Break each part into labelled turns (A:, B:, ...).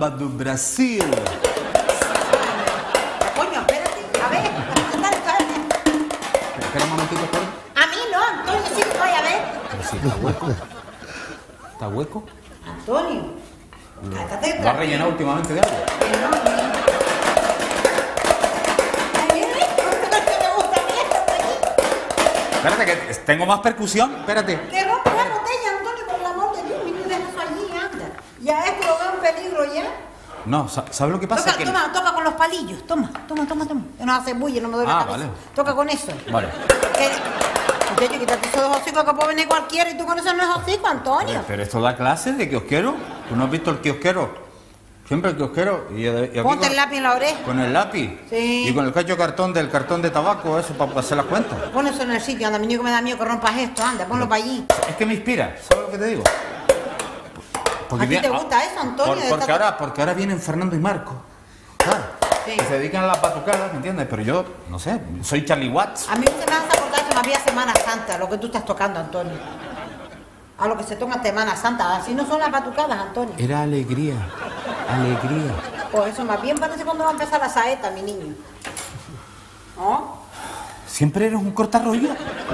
A: samba do Brasil.
B: Coño, espérate, a ver, dale,
A: Espera un momentito, espera.
B: a mí no, Antonio, sí que estoy, a ver.
A: Pero sí, está hueco. ¿Está hueco?
B: Antonio, cállate.
A: ¿Lo has rellenado últimamente de agua? Espérate, que tengo más percusión. Espérate.
B: Que rompe la botella, Antonio, por el amor de Dios, mi niño, deja eso allí, anda. Ya esto lo veo en peligro ya.
A: No, ¿sabes lo que pasa?
B: Toca,
A: Que...
B: toca con los palillos, toma. Que no hace bulla, no me duele la cabeza.
A: Vale.
B: Toca con eso.
A: Vale.
B: Muchacho, quítate esos dos hocicos que puede venir cualquiera y tú con eso no es hocico, Antonio.
A: Pero esto da clases de kiosquero. ¿Tú no has visto el kiosquero? Siempre el kiosquero. Y aquí
B: Ponte el lápiz en la oreja.
A: Con el lápiz.
B: Sí.
A: Y con el cacho cartón del cartón de tabaco, eso, para hacer las cuentas.
B: Pon eso en el sitio, anda, mi niño, que me da miedo que rompas esto, anda, ponlo para allí.
A: Es que me inspira, ¿sabes lo que te digo?
B: ¿A ti te gusta eso, Antonio?
A: Porque ahora vienen Fernando y Marco. Claro.
B: Sí.
A: Que se dedican a las batucadas, ¿me entiendes? Pero yo, no sé, soy Charlie Watts.
B: A mí se me hace acordar que me había Semana Santa, lo que tú estás tocando, Antonio. A lo que se toca en Semana Santa, así no son las batucadas, Antonio.
A: Era alegría, alegría.
B: Pues eso más bien parece cuando va a empezar la saeta, mi niño. ¿No?
A: ¿Siempre eres un cortarrollo?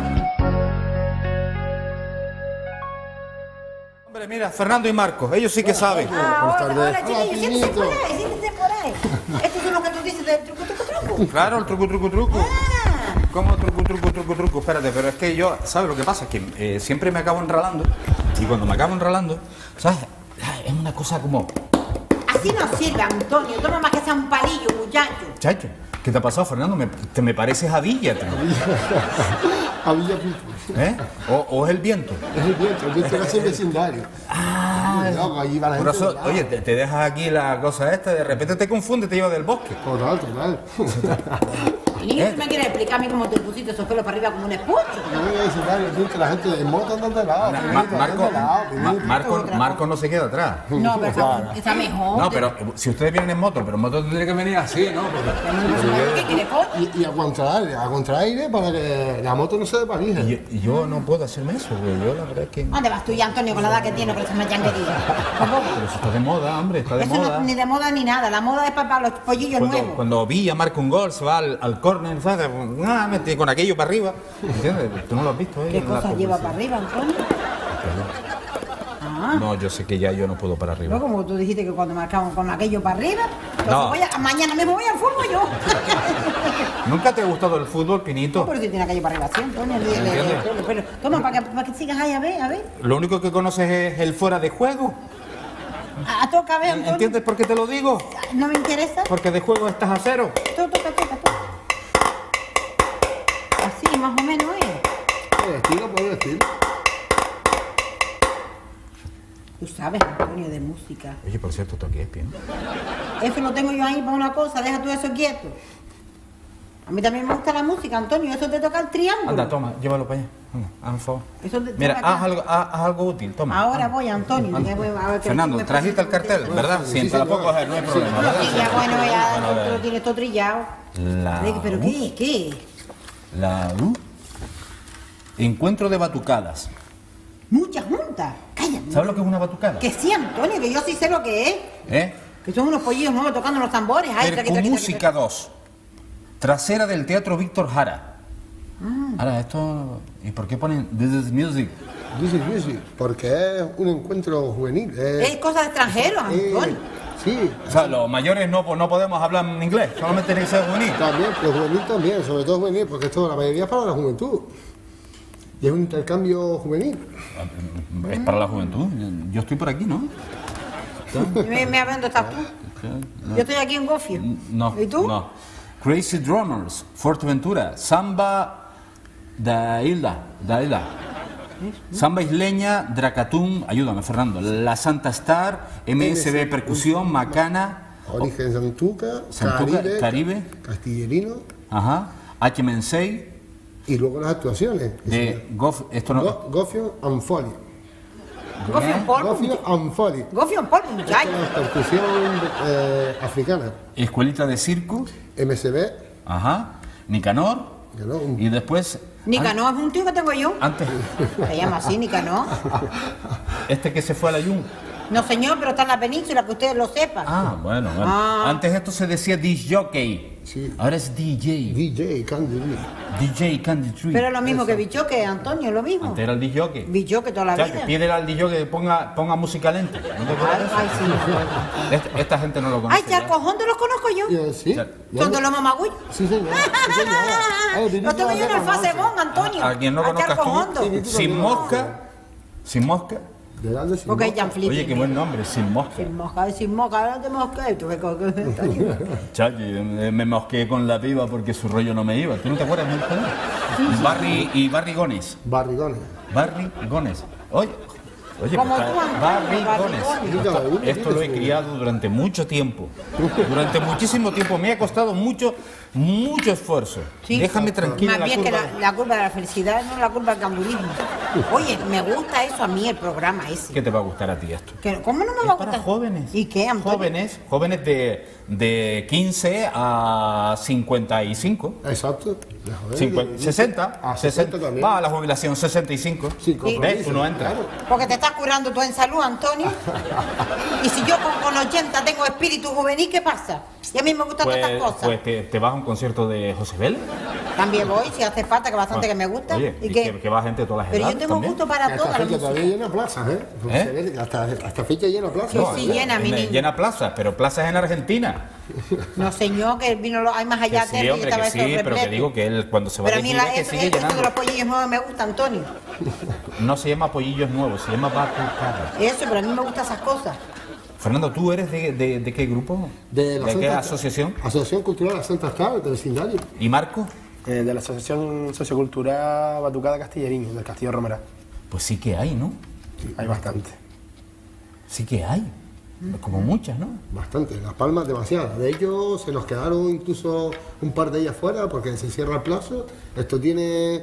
A: Hombre, mira, Fernando y Marco, ellos sí que saben.
B: Hola, chiquillos, siéntese por ahí, siéntese por ahí. Estos son los que tú dices del truco.
A: Claro, el truco. ¿Cómo truco? Espérate, pero es que yo, ¿sabes lo que pasa? Es que siempre me acabo enrolando. Y cuando me acabo enrolando, ¿sabes? Es una cosa como...
B: Así no sirve, Antonio. Toma más que sea un palillo, muchacho.
A: Chacho, ¿qué te ha pasado, Fernando? Me pareces a Villa, tío.
C: A Villa Pico.
A: ¿Eh? ¿O es el viento?
C: Es el viento que hace el vecindario. No, allí va la
A: Por
C: gente.
A: eso, oye, te dejas aquí la cosa esta, de repente te confunde, te lleva del bosque.
C: Total.
B: Y niño, ¿tú me quieres explicar a mí cómo te pusiste esos pelos para arriba como un espucho?
C: No me voy a vecindario, que la gente de moto anda de lado.
A: Marco no se queda atrás.
B: No, pero está mejor.
A: No, pero si ustedes vienen en moto, pero en moto tendría que venir así, ¿no?
B: ¿Qué quieres, coño?
C: Y a contraire para que la moto no se desvalije.
A: Y yo no puedo hacerme eso, porque yo la verdad es que...
B: ¿Dónde vas tú ya, Antonio, con la edad que tienes con esa machanguería?
A: Pero eso está de moda, hombre, está de
B: Eso
A: moda.
B: no, ni de moda ni nada. La moda es para los pollillos nuevos.
A: Cuando Villa marca un gol, se va al córner, ¿sabes? Mete con aquello para arriba. ¿Entiendes? Tú no lo has visto, ¿eh?
B: ¿Qué cosa lleva para arriba, Antonio?
A: No, yo sé que ya yo no puedo para arriba.
B: No, como tú dijiste que cuando marcamos con aquello para arriba,
A: No.
B: mañana mismo voy al fútbol yo.
A: ¿Nunca te ha gustado el fútbol, Pinito?
B: No, pero si tiene aquello para arriba, sí, Antonio.
A: ¿Entiendes?
B: Pero toma, para que sigas ahí, a ver.
A: Lo único que conoces es el fuera de juego.
B: Toca, a ver, Antonio.
A: ¿Entiendes por qué te lo digo?
B: No me interesa.
A: Porque de juego estás a cero.
B: Toca. Así, más o menos,
C: Puedo decir.
B: Tú sabes, Antonio, de música.
A: Oye, por cierto, ¿tú aquí es bien?
B: Eso lo tengo yo ahí para una cosa, deja tú eso quieto. A mí también me gusta la música, Antonio, eso te toca el triángulo.
A: Anda, toma, llévalo para allá. Anda, haz un favor.
B: Eso te
A: Mira,
B: toca
A: haz algo útil, toma.
B: Ahora
A: anda.
B: voy, Antonio.
A: Anda.
B: Ya voy a ver que
A: Fernando,
B: me
A: trajiste el cartel, ¿verdad? Sí, te la puedo coger, no hay problema, ¿verdad?
B: Sí, ya bueno, ya
A: Bueno, a ver.
B: tú lo tienes todo trillado. ¿Pero qué?
A: La Encuentro de batucadas.
B: Muchas juntas. Cállate.
A: ¿Sabes lo que es una batucada?
B: Que sí, Antonio, que yo sí sé lo que es.
A: ¿Eh?
B: Que son unos pollillos nuevos tocando los tambores. Ay,
A: Música 2. Trasera del Teatro Víctor Jara. Ahora, esto... ¿Y por qué ponen This is Music?
C: This is music, porque es un encuentro juvenil.
B: Es cosa de extranjeros, Antonio.
C: Sí.
A: O sea, los mayores no podemos hablar en inglés, solamente tiene que ser juvenil.
C: También, pero juvenil también, sobre todo juvenil, porque esto la mayoría es para la juventud. Y es un intercambio juvenil.
A: Es para la juventud. Yo estoy por aquí, ¿no?
B: ¿Me dónde estás tú? Yo estoy aquí en Gofio.
A: No.
B: ¿Y tú?
A: No. Crazy Drummers, Fuerteventura, Samba da Isla. Samba isleña, Dracatum, ayúdame Fernando, La Santa Star, MSB Percusión, Macana,
C: Origen Santuca,
A: Caribe,
C: Castillerino.
A: Ajá, H-Mensei,
C: Y luego las actuaciones.
A: de
C: Gofio and Foley.
B: Gofio en polvo.
C: Gofio and Foley.
B: Gofio en polvo, muchacho.
C: Percusión africana.
A: Escuelita de Circo,
C: MSB.
A: ajá, Nicanor, y después...
B: Nicanor es un tío que tengo yo.
A: Antes,
B: Se llama así, Nicanor.
A: este que se fue a la Jun.
B: No, señor, pero está en la península, que ustedes lo sepan.
A: Ah, bueno.
B: Ah.
A: Antes esto se decía disc jockey.
C: Sí.
A: Ahora es DJ.
C: DJ, Candy.
A: DJ Candy Tree.
B: Pero es lo mismo que bichoque, Antonio, lo mismo.
A: Antes era el disc jockey.
B: Bichoque toda la
A: Chacho,
B: vida.
A: pídele al DJ que ponga música lenta. ¿No te acuerdas de eso?
B: Ay, sí.
A: Esta gente no lo conoce.
B: Ay, Charcojondo los conozco yo.
C: Sí.
A: Ya.
B: Son de los mamagüeyos.
C: Sí, señor.
B: Lo tengo yo en el Facebón, Antonio.
A: A quien no conozcas
B: Charcojondo.
A: tú, sin mosca. Sin mosca.
C: De grande sin
B: Porque
C: mosca.
B: ya flipping.
A: Oye, qué buen nombre, sin mosca.
B: Sin mosca, ahora te mosca. Y tú ves Antonio.
A: Chacho, me mosqué con la piba porque su rollo no me iba. ¿Tú no te acuerdas del canal? Barrigones.
C: Barrigones.
A: Barrigones. Oye,
B: Como
A: pues,
B: tú, Antonio,
A: barrigones.
B: barrigones.
A: Esto lo he criado durante mucho tiempo. Durante muchísimo tiempo. Me ha costado mucho esfuerzo.
B: Sí.
A: Déjame tranquila
B: Más
A: la
B: bien que
A: curva.
B: la culpa de la felicidad no es la culpa del camburismo. Oye, me gusta eso a mí, el programa ese.
A: ¿Qué te va a gustar a ti esto?
B: ¿Cómo no me
A: Es
B: va a
A: para
B: gustar?
A: jóvenes.
B: ¿Y qué, Antonio?
A: Jóvenes de 15 a 55.
C: Exacto. Joder,
A: 60.
C: A 60 también.
A: Va a la jubilación 65.
C: Sí,
A: ¿Ves?
C: compromiso,
A: Tú no entras.
C: claro.
B: Porque te estás curando tú en salud, Antonio. Y si yo con 80 tengo espíritu juvenil, ¿qué pasa? Y a mí me gustan todas estas cosas.
A: Pues te vas a un concierto de José Bel.
B: También voy, si hace falta, que bastante que me gusta.
A: Oye, y que va gente de todas las
B: Pero yo
A: edades
B: tengo
A: también.
B: gusto para
C: Hasta
B: todas las
C: fecha
B: músicas.
C: todavía llena plazas, ¿eh? Se ve que hasta fecha llena plazas.
B: Sí, sí, llena, mi niño.
A: Llena plazas, pero plazas en Argentina.
B: No, señor, que vino hay más allá
A: Que sí, hombre, que sí, pero que digo que él cuando se va
B: Pero
A: de
B: a mí
A: gira que
B: eso
A: sigue
B: de
A: llenando.
B: los pollillos nuevos me gusta, Antonio.
A: No se llama Pollillos Nuevos, se llama Batucada.
B: Eso, pero a mí me gustan esas cosas.
A: Fernando, ¿tú eres de qué grupo?
C: De la
A: qué
C: Santa-
A: asociación?
C: Asociación Cultural La Santa Estar, del vecindario.
A: ¿Y Marco?
D: De la Asociación Sociocultural Batucada Castilleriño, del Castillo Romera.
A: Pues sí que hay, ¿no?
D: Hay bastante.
A: Sí que hay. Como muchas, ¿no?
C: Bastante, en Las Palmas demasiadas. De ellos se nos quedaron incluso un par de ellas fuera porque se cierra el plazo. Esto tiene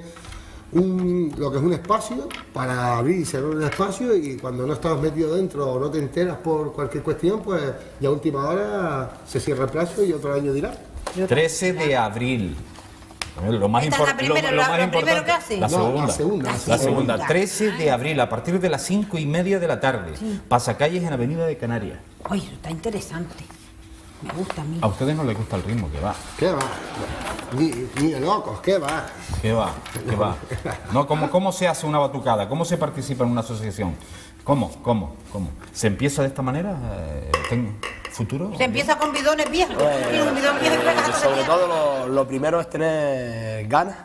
C: lo que es un espacio para abrir y cerrar un espacio, y cuando no estás metido dentro o no te enteras por cualquier cuestión, pues ya a última hora se cierra el plazo y otro año dirá.
A: 13 de abril. Lo más,
B: Esta es la
A: impor-
B: primera-
A: lo
B: lo
A: más
B: primero
A: importante.
B: que hace.
A: La
C: No,
A: segunda.
C: la segunda.
A: La segunda. 13 de abril, a partir de las 5:30 de la tarde. Pasacalles en Avenida de Canarias.
B: Oye, eso está interesante. Me gusta a mí.
A: A ustedes no les gusta el ritmo, que va.
C: ¿Qué va? Ni de locos, ¿qué va?
A: ¿Qué va? ¿Qué va? No, ¿cómo se hace una batucada? ¿Cómo se participa en una asociación? ¿Cómo? ¿Se empieza de esta manera? ¿Futuro?
B: Se empieza con bidones viejos. Tiene un bidón viejo y pegas hasta
D: Sobre
B: que
D: todo lo primero es tener ganas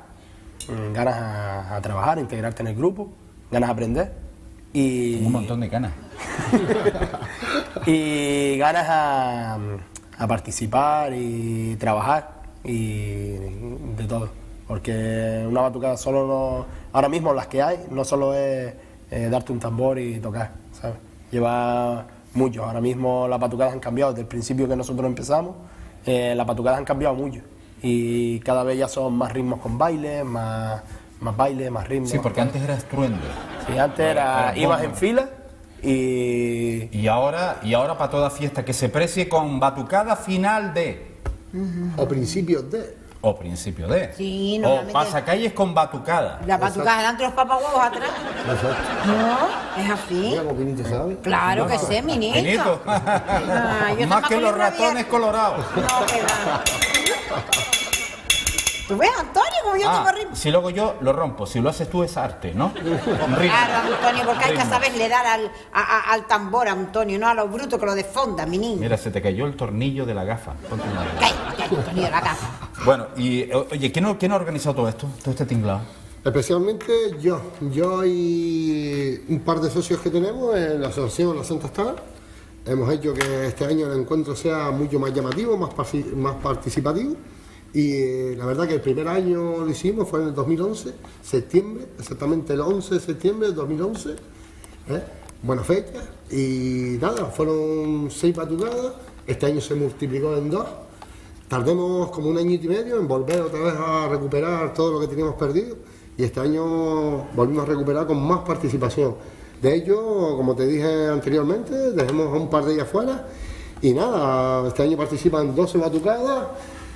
D: a trabajar, integrarte en el grupo, ganas de aprender y,
A: Un montón de ganas.
D: y ganas a participar y trabajar y de todo. Porque una batucada solo no, ahora mismo las que hay, no solo es darte un tambor y tocar, ¿sabes? Lleva mucho. Ahora mismo las batucadas han cambiado. Desde el principio que nosotros empezamos, las batucadas han cambiado mucho. Y cada vez ya son más ritmos con baile, más baile, más ritmos.
A: Sí, porque antes era estruendo.
D: Sí, antes
A: Era
D: ibas
A: bomba.
D: en fila y
A: Y ahora para toda fiesta que se precie con batucada final de...
C: O principios de.
A: O principio de.
B: Sí,
A: o
B: normalmente-
A: pasacalles con batucada.
B: la batucada delante, los papahuevos atrás. No, es así.
C: Mira cómo Pinito sabe.
B: Claro que sé, mi niño.
A: Benito.
B: Ah, yo
A: Más
B: soy
A: que los
B: colibra
A: ratones
B: vieja.
A: colorados.
B: No, que va. ¿Tú ves, Antonio, como yo tengo ritmo?
A: Si lo hago yo, lo rompo. Si lo haces tú, es arte, ¿no? Con ritmo.
B: Claro, Antonio, porque hay que
A: Ritmo.
B: saberle dar al tambor, Antonio, no a los brutos que lo desfonda, mi niño.
A: Mira, se te cayó el tornillo de la gafa. Ponte una gafa.
B: Cállate, Antonio, de la casa.
A: Bueno, y oye, ¿quién ha organizado todo esto? Todo este tinglado.
C: Especialmente yo y un par de socios que tenemos en la asociación La Santa Estar. Hemos hecho que este año el encuentro sea mucho más llamativo, más participativo. Y la verdad que el primer año lo hicimos, fue en el 2011, septiembre, exactamente el 11 de septiembre del 2011. Buena fecha. Y nada, fueron 6 batucadas. Este año se multiplicó en 2. Tardemos como un año y medio en volver otra vez a recuperar todo lo que teníamos perdido, y este año volvimos a recuperar con más participación. De ello, como te dije anteriormente, dejemos a un par de ellas fuera y nada, este año participan 12 batucadas,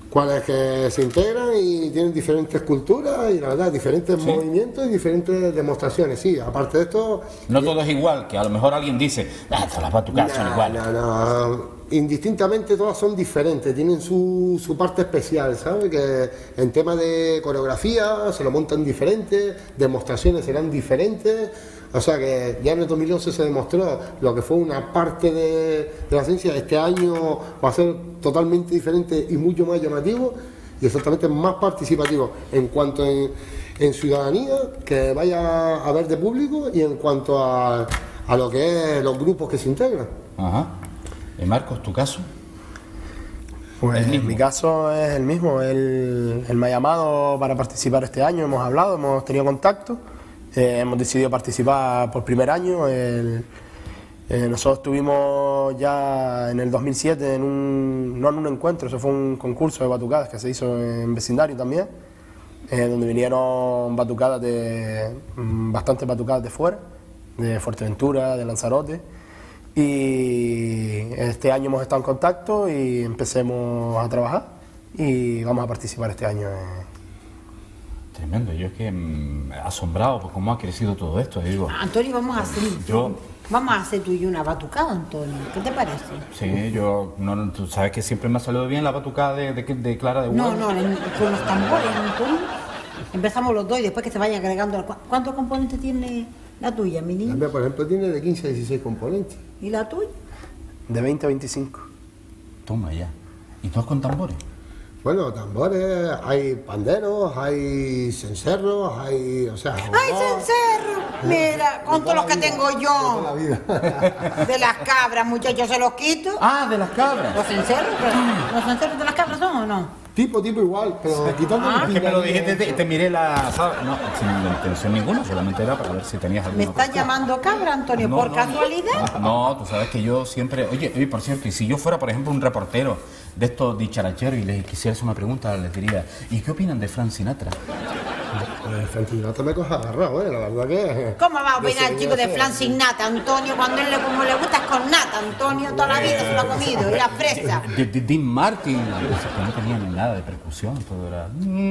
C: cuales que se integran y tienen diferentes culturas y la verdad, diferentes movimientos y diferentes demostraciones. Sí, aparte de esto...
A: No todo es igual, que a lo mejor alguien dice, todas las batucadas son iguales.
C: No. Indistintamente todas son diferentes, tienen su parte especial, ¿sabes? Que en tema de coreografía se lo montan diferentes, demostraciones serán diferentes. O sea que ya en el 2011 se demostró lo que fue una parte de la ciencia. Este año va a ser totalmente diferente y mucho más llamativo y exactamente más participativo en cuanto en ciudadanía que vaya a haber de público y en cuanto a lo que es los grupos que se integran.
A: Ajá. Marcos, ¿tu caso?
D: Pues mi caso es el mismo. Él me ha llamado para participar este año, hemos hablado, hemos tenido contacto. Hemos decidido participar por primer año. Nosotros estuvimos ya en el 2007 no en un encuentro, eso fue un concurso de batucadas que se hizo en vecindario también, donde vinieron bastantes batucadas de fuera, de Fuerteventura, de Lanzarote, y este año hemos estado en contacto y empecemos a trabajar y vamos a participar este año.
A: Tremendo, yo es que asombrado por cómo ha crecido todo esto. Digo,
B: Antonio, vamos a hacer tú y yo una batucada, Antonio. ¿Qué te parece?
A: Sí, tú sabes que siempre me ha salido bien la batucada de Clara de Huelva.
B: No, con los tambores, Antonio. Empezamos los dos y después que se vayan agregando. ¿Cuántos componentes tiene la tuya, mi niño?
C: La mía, por ejemplo, tiene de 15 a 16 componentes.
B: ¿Y la tuya?
D: De 20 a 25.
A: Toma ya. ¿Y todos con tambores?
C: Bueno, tambores, hay panderos, hay cencerros, hay... O sea,
B: ¡ay, cencerro! Mira, con todos los que tengo yo. De las cabras, muchachos, ¿se los quito?
A: Ah, de las cabras.
B: ¿Los cencerros de las cabras son o no?
C: Tipo igual, pero quitando
A: Es que me lo dijiste, te miré ¿sabes? No, sin intención ninguna, solamente era para ver si tenías alguna.
B: ¿Me estás llamando cabra, Antonio, por casualidad?
A: No, tú sabes que yo siempre... Oye, por cierto, y si yo fuera, por ejemplo, un reportero de estos dicharacheros y les quisiera hacer una pregunta, les diría, ¿y qué opinan de Frank Sinatra?
C: Frank Sinatra me coge agarrado, la verdad que...
B: ¿Cómo va a opinar el chico de flan sin nata, Antonio? Cuando él como le gusta es con nata, Antonio, toda la vida se lo ha comido, y la fresa.
A: Dean Martin, que no tenía ni nada de percusión, todo era...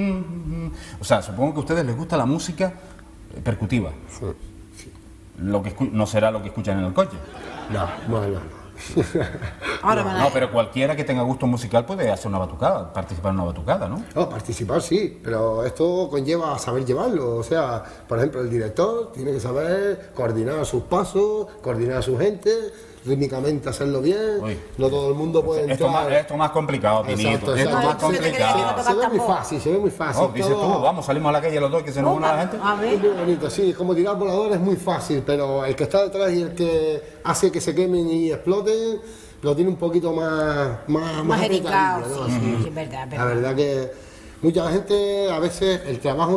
A: O sea, supongo que a ustedes les gusta la música percutiva.
C: Sí.
A: No será lo que escuchan en el coche.
C: No.
A: No, pero cualquiera que tenga gusto musical puede hacer una batucada, participar en una batucada, ¿no?
C: No, participar sí, pero esto conlleva saber llevarlo. O sea, por ejemplo, el director tiene que saber coordinar sus pasos, coordinar a su gente, rítmicamente hacerlo bien.
A: Uy.
C: No todo el mundo puede entrar.
A: Esto más complicado, Pinito. Esto más complicado.
C: Se ve muy fácil.
A: Oh, dices tú, vamos, salimos a la calle los dos que se nos une la gente.
B: A ver.
C: Es muy bonito, sí, como tirar volador es muy fácil, pero el que está detrás y el que hace que se quemen y exploten, lo tiene un poquito más
B: delicado,
C: ¿no?
B: sí, es verdad.
C: La verdad que mucha gente a veces el trabajo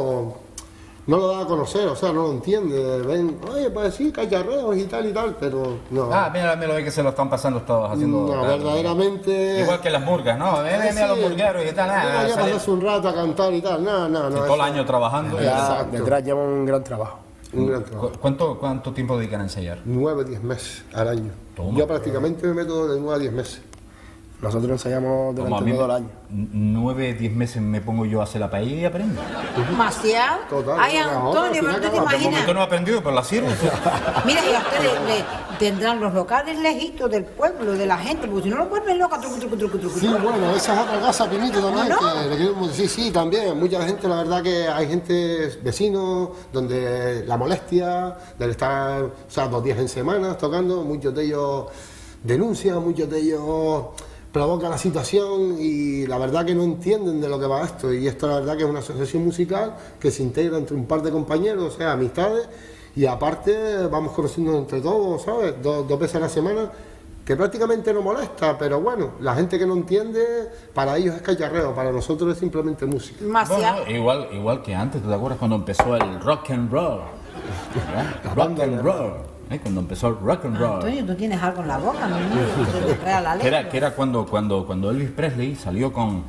C: no lo da a conocer, o sea, no lo entiende. Ven, oye, pues sí, cacharreos y tal, pero no.
A: Mira, que se lo están pasando todos haciendo.
C: No, verdaderamente.
A: Miguel que las murgas, ¿no? Ven a los burgueros y tal.
C: Ya pasas un rato a cantar y tal, no.
A: Todo el año trabajando.
D: Detrás lleva un gran trabajo.
C: Un gran trabajo.
A: ¿Cuánto tiempo dedican a ensayar?
C: 9 o 10 meses al año.
A: Toma.
C: Yo prácticamente me meto de 9 a 10 meses.
D: Nosotros ensayamos durante todo el año.
A: 9, 10 meses me pongo yo a hacer la paella y aprendo.
B: Demasiado.
C: Total,
B: Ay,
C: una
B: Antonio,
C: hora,
B: pero tú te
C: al final
A: De
B: imaginas.
A: momento no he aprendido, pero la sirvo.
B: Mira, y a ustedes tendrán los locales lejitos del pueblo, de la gente, porque si no lo vuelven loca, truco.
C: Sí, bueno, esa es otra cosa, Pinito, también,
B: ¿No?
C: que le queremos decir, sí, también, mucha gente, la verdad que hay gente, vecinos, donde la molestia del estar, o sea, 2 días en semana tocando, muchos de ellos denuncian, muchos de ellos provocan la situación y la verdad que no entienden de lo que va esto, y esto la verdad que es una asociación musical que se integra entre un par de compañeros, o sea, amistades, y aparte vamos conociendo entre todos, ¿sabes? 2 veces a la semana, que prácticamente no molesta, pero bueno, la gente que no entiende, para ellos es cacharreo, para nosotros es simplemente música.
B: Demasiado.
A: Bueno, igual que antes, ¿tú te acuerdas cuando empezó el rock and roll? ¿Verdad? Rock and roll. Cuando empezó el rock and roll.
B: Antonio, tú tienes algo en la boca, mi niño, que te trae la letra.
A: Que era cuando Elvis Presley salió con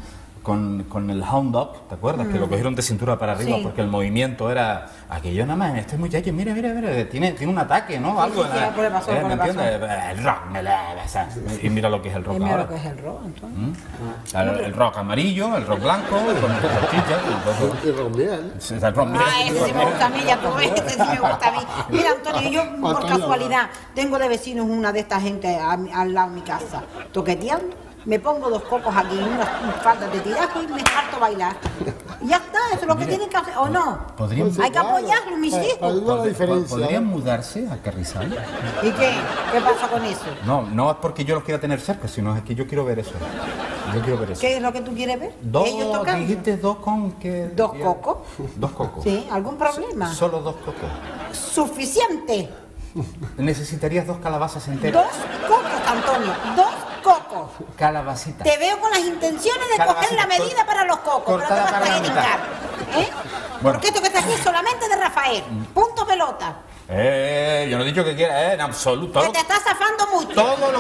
A: con el Hound Dog, ¿te acuerdas? Que lo cogieron de cintura para arriba
B: Sí.
A: porque el movimiento era aquello nada más. Este muchacho, mira, tiene un ataque, ¿no? Algo.
B: sí, algo le pasó, algo
A: ¿me
B: le pasó.
A: entiendes? El rock, y mira lo que es el rock
B: Y mira
A: ahora.
B: lo que es el rock, Antonio.
A: El rock amarillo, el rock blanco, con salchicha,
C: Y romiel.
A: el rock
B: Ah, ese sí me gusta a mí, ya tú ves, ese sí me gusta a mí. Mira, Antonio, yo por
C: Antonio,
B: casualidad tengo de vecinos una de esta gente al lado de mi casa, toqueteando, me pongo 2 cocos aquí, unas faldas de tirajo y me harto bailar. Y ya está, eso es lo que tienen que hacer, ¿o no?
A: Podrían,
C: Pues sí,
B: Hay que
C: claro.
B: apoyarlos, mis
C: Para
B: hijos.
C: ver la diferencia.
A: ¿Podrían mudarse a Carrizal?
B: ¿Y qué? ¿Qué pasa con eso?
A: No es porque yo los quiera tener cerca, sino es que yo quiero ver eso. Yo quiero ver eso.
B: ¿Qué es lo que tú quieres ver? Ellos tocando.
A: Dijiste 2 con que...
B: 2 cocos.
A: 2 cocos.
B: Sí, ¿algún problema?
A: Solo 2 cocos.
B: Suficiente.
A: Necesitarías 2 calabazas enteras.
B: 2 cocos, Antonio, 2 cocos.
A: Calabacitas.
B: Te veo con las intenciones de coger
A: Calabacita,
B: la medida para los cocos, pero
A: cortada
B: te vas
A: para
B: a
A: la
B: dedicar.
A: mitad.
B: ¿Eh?
A: Bueno.
B: Porque esto que está aquí es solamente de Rafael. Punto pelota.
A: Yo no he dicho que quiera, en absoluto.
B: Que te está zafando mucho.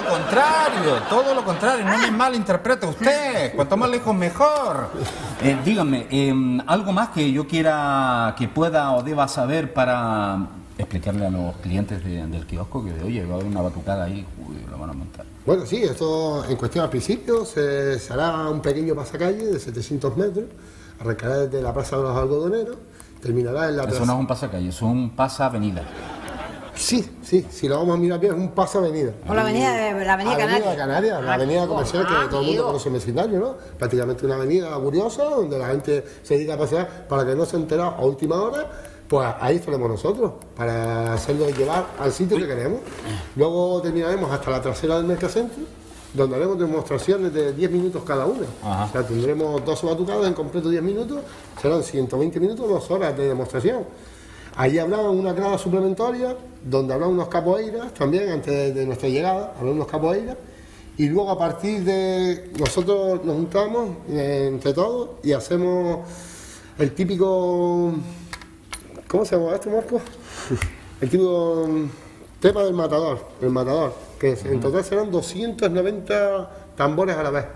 A: Todo lo contrario, no me malinterprete usted. Cuanto más lejos, mejor. Dígame, algo más que yo quiera, que pueda o deba saber para explicarle a los clientes del kiosco que, oye, va a haber una batucada ahí, uy, lo van a montar.
C: Bueno, sí, esto en cuestión al principio se hará un pequeño pasacalle de 700 metros, arrancará desde la Plaza de los Algodoneros, terminará en la
A: Eso
C: plaza...
A: no es un pasacalle, eso es un pasavenida.
C: Sí, si lo vamos a mirar bien, es un pasavenida.
B: Por la avenida Canaria.
C: Canaria, la avenida comercial que todo el mundo conoce en vecindario, ¿no? Prácticamente una avenida curiosa donde la gente se dedica a pasear para que no se entera a última hora. Pues ahí estaremos nosotros, para hacerlo llevar al sitio que queremos. Luego terminaremos hasta la trasera del Mercacentro, donde haremos demostraciones de 10 minutos cada una.
A: Ajá.
C: O sea, tendremos 2 batucadas en completo 10 minutos, serán 120 minutos, 2 horas de demostración. Allí habrá una grada suplementaria, donde habrá unos capoeiras, también antes de nuestra llegada, habrá unos capoeiras. Y luego a partir de... nosotros nos juntamos entre todos y hacemos el típico... ¿Cómo se llama esto, Marco? El típico tema del matador, el matador, que en total serán 290 tambores a la vez.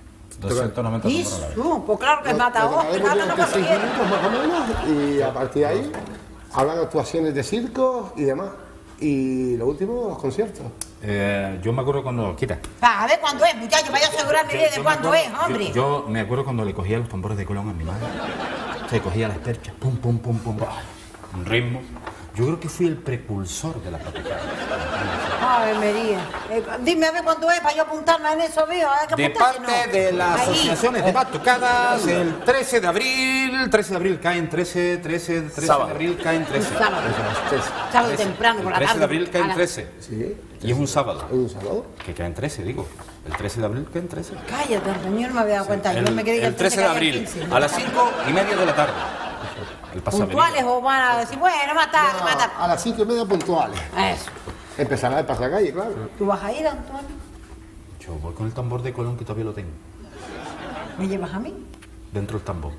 A: 290
B: ¿Y
A: por hora.
B: pues claro que es matador, que
C: Tocaremos
B: mata no
C: durante 6
B: cualquiera.
C: minutos más o menos y a partir de ahí habrán actuaciones de circo y demás. Y lo último, los conciertos.
A: Yo me acuerdo cuando... Quita.
B: A ver cuándo es, muchacho, vaya a asegurarme bien de
A: Yo me
B: cuándo
A: acuerdo-
B: es, hombre.
A: Yo me acuerdo cuando le cogía los tambores de Colón a mi madre. Se cogía las perchas, pum, pum, pum, pum, ¡ay! Un ritmo. Yo creo que fui el precursor de la batucada.
B: Ay, María. Dime a ver cuándo es para yo apuntarme en eso, veo. Hay que
A: De
B: apuntarse,
A: parte
B: ¿no?
A: de las
B: Ahí.
A: asociaciones de batucadas, el 13 de abril caen 13
D: Sábado.
A: de abril caen 13.
B: Sábado. Sábado temprano, por la
A: 13
B: tarde.
A: de abril
B: a
A: caen
B: la-
A: 13.
C: Sí,
A: Y es un sábado.
C: un sábado.
A: Que caen 13, digo. El 13 de abril caen 13.
B: Cállate, Antonio, no me había dado cuenta. Yo me creí que
A: El 13 de
B: 13 caía
A: abril,
B: 15.
A: a las 5:30 de la tarde. El pasavenida.
B: ¿Puntuales o van a decir, bueno, más tarde, más tarde?
C: A las 5:30 puntuales.
B: Eso.
C: Empezará el pasacalle, claro.
B: ¿Tú vas a ir, Antonio?
A: Yo voy con el tambor de Colón que todavía lo tengo.
B: ¿Me llevas a mí?
A: Dentro del tambor.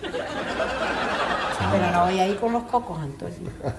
B: Pero no voy a ir con los cocos, Antonio.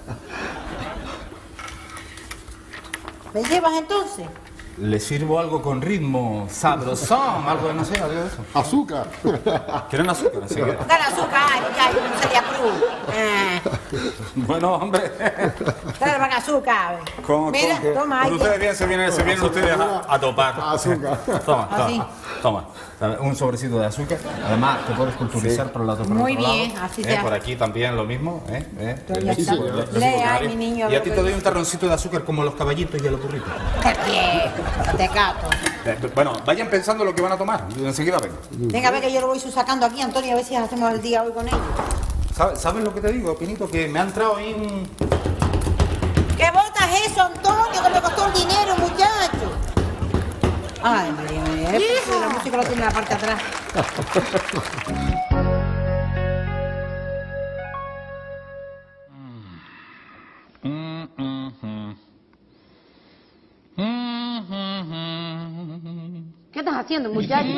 B: ¿Me llevas entonces?
A: Le sirvo algo con ritmo, sabrosón, algo de no sé, algo de eso.
C: Azúcar.
A: ¿Quieren azúcar? Enseguida.
B: Dale azúcar, ay, muchacho, no sería cruz.
A: Bueno, hombre.
B: Dale para azúcar. Mira, toma, ahí.
A: Con ustedes bien se vienen ustedes a topar.
C: Azúcar.
A: Toma,
B: Así.
A: toma. Un sobrecito de azúcar. Además, te puedes culturizar por el lado.
B: Muy bien, así se hace.
A: Por aquí también lo mismo.
B: Ya está. Lee, ay, mi niño,
A: Y a
B: lo
A: ti
B: que
A: te doy
B: dice.
A: un tarroncito de azúcar como los caballitos y a los burritos.
B: Qué bien, te cato.
A: Bueno, vayan pensando lo que van a tomar. Enseguida vengo.
B: Venga, a ver que yo lo voy sacando aquí, Antonio, a ver si hacemos el día hoy con ellos.
A: ¿Sabes lo que te digo, Pinito? Que me ha entrado ahí un...
B: ¿Qué botas eso, Antonio? Que me costó el dinero, muchacho. Ay, María, María. La música lo tiene en la parte de atrás. ¿Qué estás haciendo, muchacho?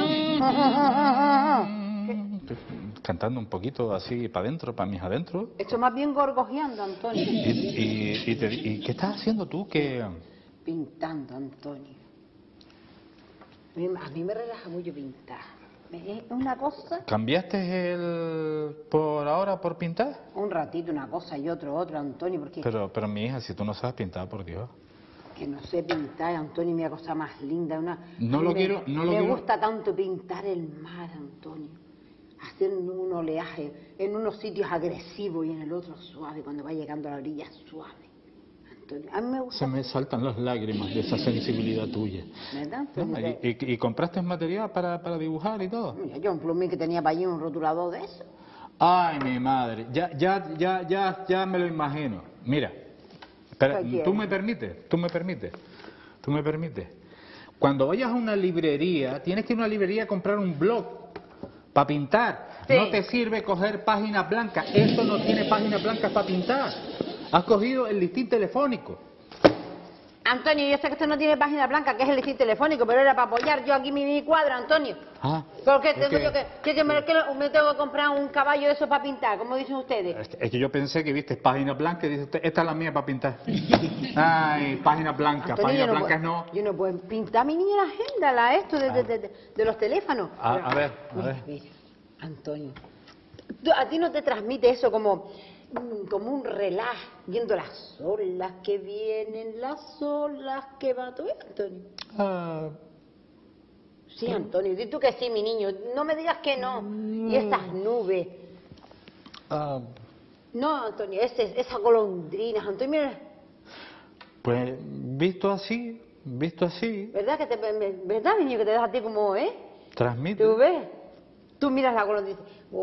A: Cantando un poquito así para adentro, para mis adentro.
B: Esto más bien gorgojeando, Antonio.
A: ¿Y qué estás haciendo tú? Que
B: Pintando, Antonio. A mí me relaja mucho pintar. Una cosa,
E: ¿Cambiaste el por ahora por pintar?
B: un ratito una cosa y otro, Antonio, porque
E: Pero mi hija, si tú no sabes pintar, por Dios.
B: que no sé pintar, Antonio, mira cosa más linda.
E: No lo quiero.
B: Me gusta tanto pintar el mar, Antonio. Hacer un oleaje en unos sitios agresivos y en el otro suave, cuando va llegando a la orilla suave. Antonio, a mí me gusta.
E: Se me saltan las lágrimas de esa sensibilidad tuya.
B: ¿Verdad?
E: ¿Y compraste material para dibujar y todo?
B: Mira, yo un plumín que tenía para allí, un rotulador de eso.
E: Ay, mi madre, ya me lo imagino. Mira, espera, ¿tú me permites? Cuando vayas a una librería, tienes que ir a una librería a comprar un bloc para pintar.
B: Sí.
E: No te sirve coger páginas blancas, esto no tiene páginas blancas para pintar. Has cogido el listín telefónico.
B: Antonio, yo sé que esto no tiene página blanca, que es el listín telefónico, pero era para apoyar yo aquí mi cuadro, Antonio.
E: Ah,
B: ¿Por qué tengo yo que me tengo que comprar un caballo de eso para pintar, como dicen ustedes?
E: es que yo pensé que viste página blanca y dices usted, esta es la mía para pintar. Ay, página blanca,
B: Antonio,
E: página blanca no.
B: Yo no puedo pintar a mi niña la agenda, esto de los teléfonos.
E: A ver.
B: Mira, Antonio, ¿a ti no te transmite eso como un relaj, viendo las olas que vienen, las olas que van? ¿Tú ves, Antonio? Sí, Antonio, di tú que sí, mi niño, no me digas que no. Y estas nubes. No, Antonio, esas golondrinas, Antonio, mira.
E: Pues visto así,
B: ¿Verdad, ¿verdad, mi niño, que te das a ti como,
E: transmite.
B: ¿Tú ves? Tú miras la golondrina,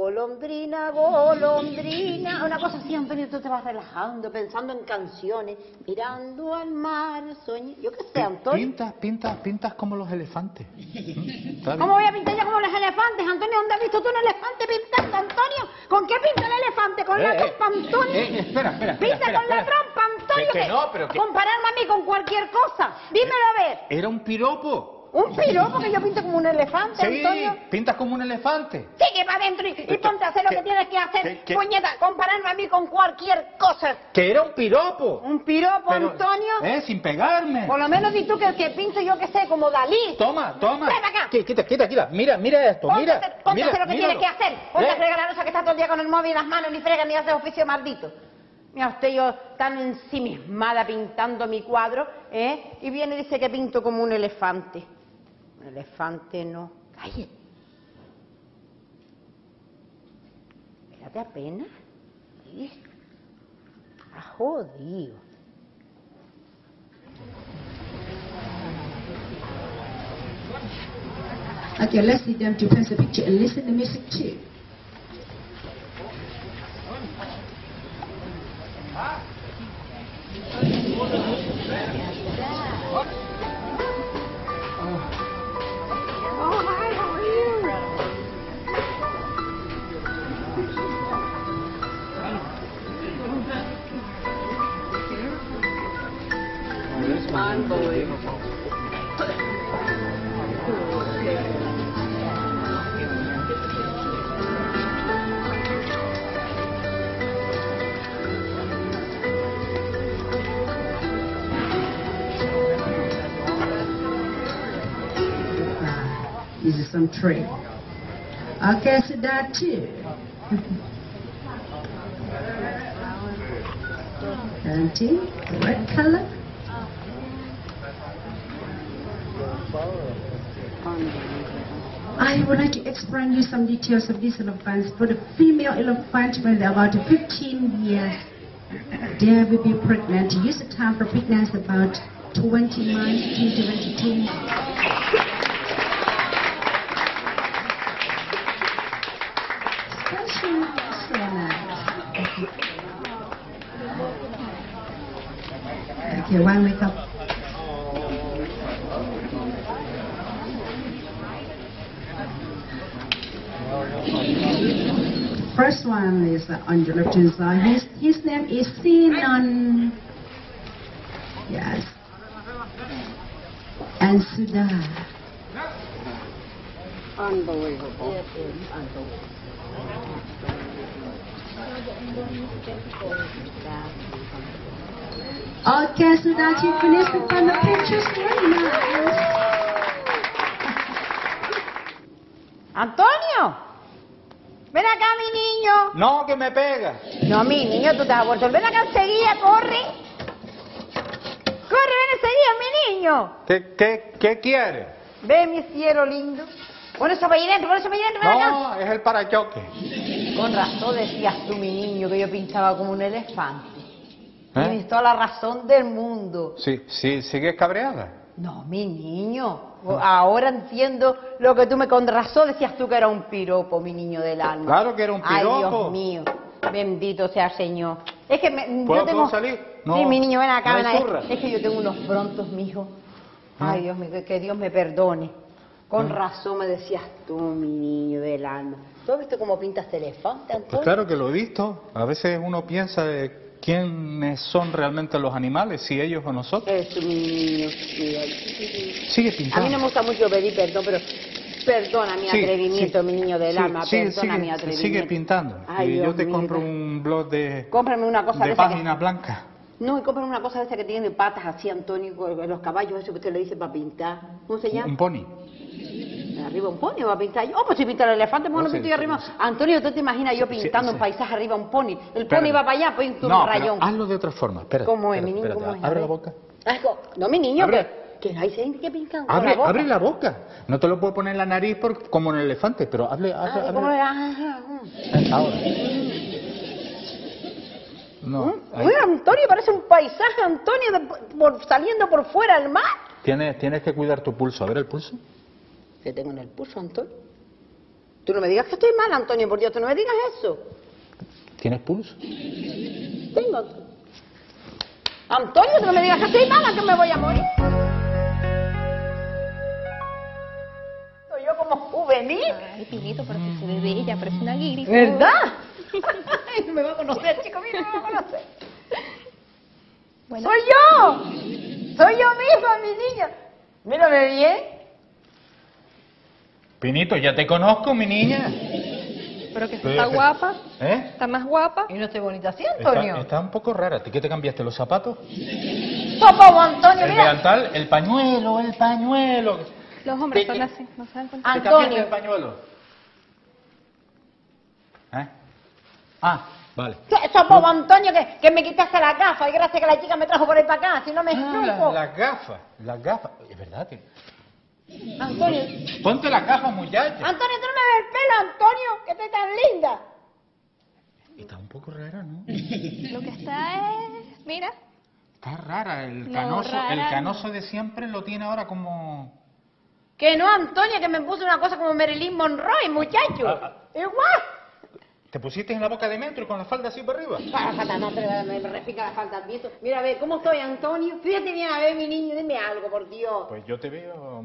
B: golondrina, una cosa así, Antonio, tú te vas relajando, pensando en canciones, mirando al mar, yo qué sé, Antonio.
E: Pintas como los elefantes.
B: ¿Cómo voy a pintar yo como los elefantes, Antonio? ¿Dónde has visto tú un elefante pintando, Antonio? ¿Con qué pinta el elefante? ¿Con la trompa, Antonio?
E: Espera.
B: Pinta con la trompa, Antonio,
E: Que no, pero que...
B: compararme a mí con cualquier cosa, dímelo a ver.
E: Era un piropo.
B: Un piropo que yo pinto como un elefante,
E: Sí,
B: Antonio.
E: pintas como un elefante.
B: Sigue para adentro y ponte a hacer lo que tienes que hacer, puñeta, compararme a mí con cualquier cosa.
E: Que era un piropo.
B: ¿Un piropo,
E: Pero,
B: Antonio?
E: sin pegarme.
B: Por lo menos di tú que el que pinto yo que sé, como Dalí.
E: Toma.
B: Ven acá.
E: Quita. Mira esto,
B: Ponte
E: mira.
B: a hacer lo que tienes que hacer. Ponte a
E: ¿Eh?
B: fregar la losa que está todo el día con el móvil en las manos, ni frega ni hace oficio maldito. Mira usted, yo tan ensimismada pintando mi cuadro, y viene y dice que pinto como un elefante. Un elefante no. Cállate. Espérate apenas. Está jodido.
F: Okay, let's need them to press the picture and listen to music too.
B: Oh, hi, how are you? Unbelievable.
F: These are some tree. Okay, so that too. Auntie, red color. I would like to explain you some details of these elephants. For the female elephant, when they're about 15 years, they will be pregnant. Use the time for pregnancy about 20 months to 22 months. Okay, one wake up. First one is on the left-hand side. His name is Sinon. Yes. And Sudha.
B: Unbelievable.
F: Okay, Sudha, you finished with the pictures. Very nice.
B: ¡Antonio! ¡Ven acá, mi niño!
E: No, que me pega.
B: No, mi niño, tú te vas a volver. Ven acá enseguida, corre. Corre, ven enseguida, mi niño.
E: ¿Qué quiere?
B: Ve, mi cielo lindo. Pon eso para allí dentro, ven acá.
E: No, es el parachoque.
B: Con razón decías tú, mi niño, que yo pintaba como un elefante. Tienes toda la razón del mundo.
E: Sí, ¿sigues cabreada?
B: No, mi niño. Ahora entiendo lo que tú me con razón decías tú que era un piropo, mi niño del alma.
E: Claro que era un piropo.
B: Ay, Dios mío. Bendito sea el Señor. Es que
E: ¿Puedo salir? No,
B: sí, mi niño, ven acá,
E: no
B: ven
E: hay
B: acá.
E: zurras.
B: Es que yo tengo unos brontos, mijo. Ay, Dios mío, que Dios me perdone. Con razón me decías tú, mi niño del alma. ¿Tú has visto cómo pintas elefante, Antonio?
E: Pues claro que lo he visto. A veces uno piensa de quiénes son realmente los animales, si ellos o nosotros.
B: Eso, mi niño. Mira.
E: Sigue
B: A
E: pintando.
B: mí no me gusta mucho pedir perdón, pero perdona mi atrevimiento, mi niño del alma. Perdona mi atrevimiento.
E: Sigue pintando.
B: Ay,
E: y
B: Dios
E: yo te
B: mío.
E: compro un blog de
B: Cómprame una cosa
E: de
B: de esa
E: página blanca.
B: No, y cómprame una cosa de esa que tiene patas así, Antonio, con los caballos, eso que usted le dice para pintar. ¿Cómo se llama?
E: Un pony.
B: Arriba un pony va a pintar yo. Oh, pues si pinta el elefante, ¿cómo no pinto yo arriba? Antonio, ¿tú te imaginas yo pintando un paisaje arriba un pony? El pony va para allá, pues un rayón.
E: Pero hazlo de otra forma. Espera.
B: ¿Cómo es, mi niño?
E: Espérate,
B: ¿Cómo es?
E: abre la boca.
B: No, mi niño,
E: Abre.
B: que hay gente que pintan con la boca.
E: Abre la boca. No te lo puedo poner en la nariz como en el elefante, pero abre.
B: ¿Cómo le
E: Ahora. No.
B: Uy, Antonio, parece un paisaje, Antonio, saliendo por fuera del mar.
E: Tienes que cuidar tu pulso. A ver el pulso.
B: ¿Qué tengo en el pulso, Antonio? Tú no me digas que estoy mal, Antonio, por Dios, tú no me digas eso.
E: ¿Tienes pulso?
B: Tengo. Antonio, tú no me digas que estoy mala, que me voy a morir. Soy yo como juvenil.
G: Ay, Pinito, pero que se ve bella, parece una guiri.
B: ¿Verdad? Ay, no me va a conocer, chico mío, no me va a conocer.
G: Bueno.
B: ¡Soy yo! ¡Soy yo misma, mi niña! Mírame bien.
E: Pinito, ya te conozco, mi niña.
G: Pero que está guapa.
E: ¿Eh?
G: Está más guapa.
B: ¿Y no estoy bonita así, Antonio?
E: Está un poco rara. ¿A ti qué te cambiaste los zapatos?
B: ¡Sopo, Antonio,
E: El
B: mira!
E: delantal, el pañuelo.
G: Los hombres
E: ¿Qué-
G: son
E: qué-
G: así, no se dan cuenta.
E: ¿Te cambiaste el
B: Antonio.
E: pañuelo? ¿Eh? Ah, vale.
B: Sopo, Antonio, que me quitaste la gafa. Y gracias que la chica me trajo por ahí para acá, si no me escupo.
E: Las gafas. Es verdad que...
B: Antonio.
E: Ponte las gafas, muchacha.
B: Antonio, tú no me ves el pelo, Antonio, que estoy tan linda.
E: Está un poco rara, ¿no?
G: Lo que está es, mira,
E: Está rara. El
G: No,
E: canoso,
G: rara
E: el
G: no.
E: canoso de siempre lo tiene ahora como...
B: Que no, Antonio, que me puse una cosa como Marilyn Monroe, muchacho. Igual.
E: ¿Te pusiste en la boca de metro y con la falda así por arriba?
B: Para falta, no, pero me repica la falta al viento. Mira, a ver, ¿cómo estoy, Antonio? Fíjate bien, a ver, mi niño, dime algo, por Dios.
E: Pues yo te veo...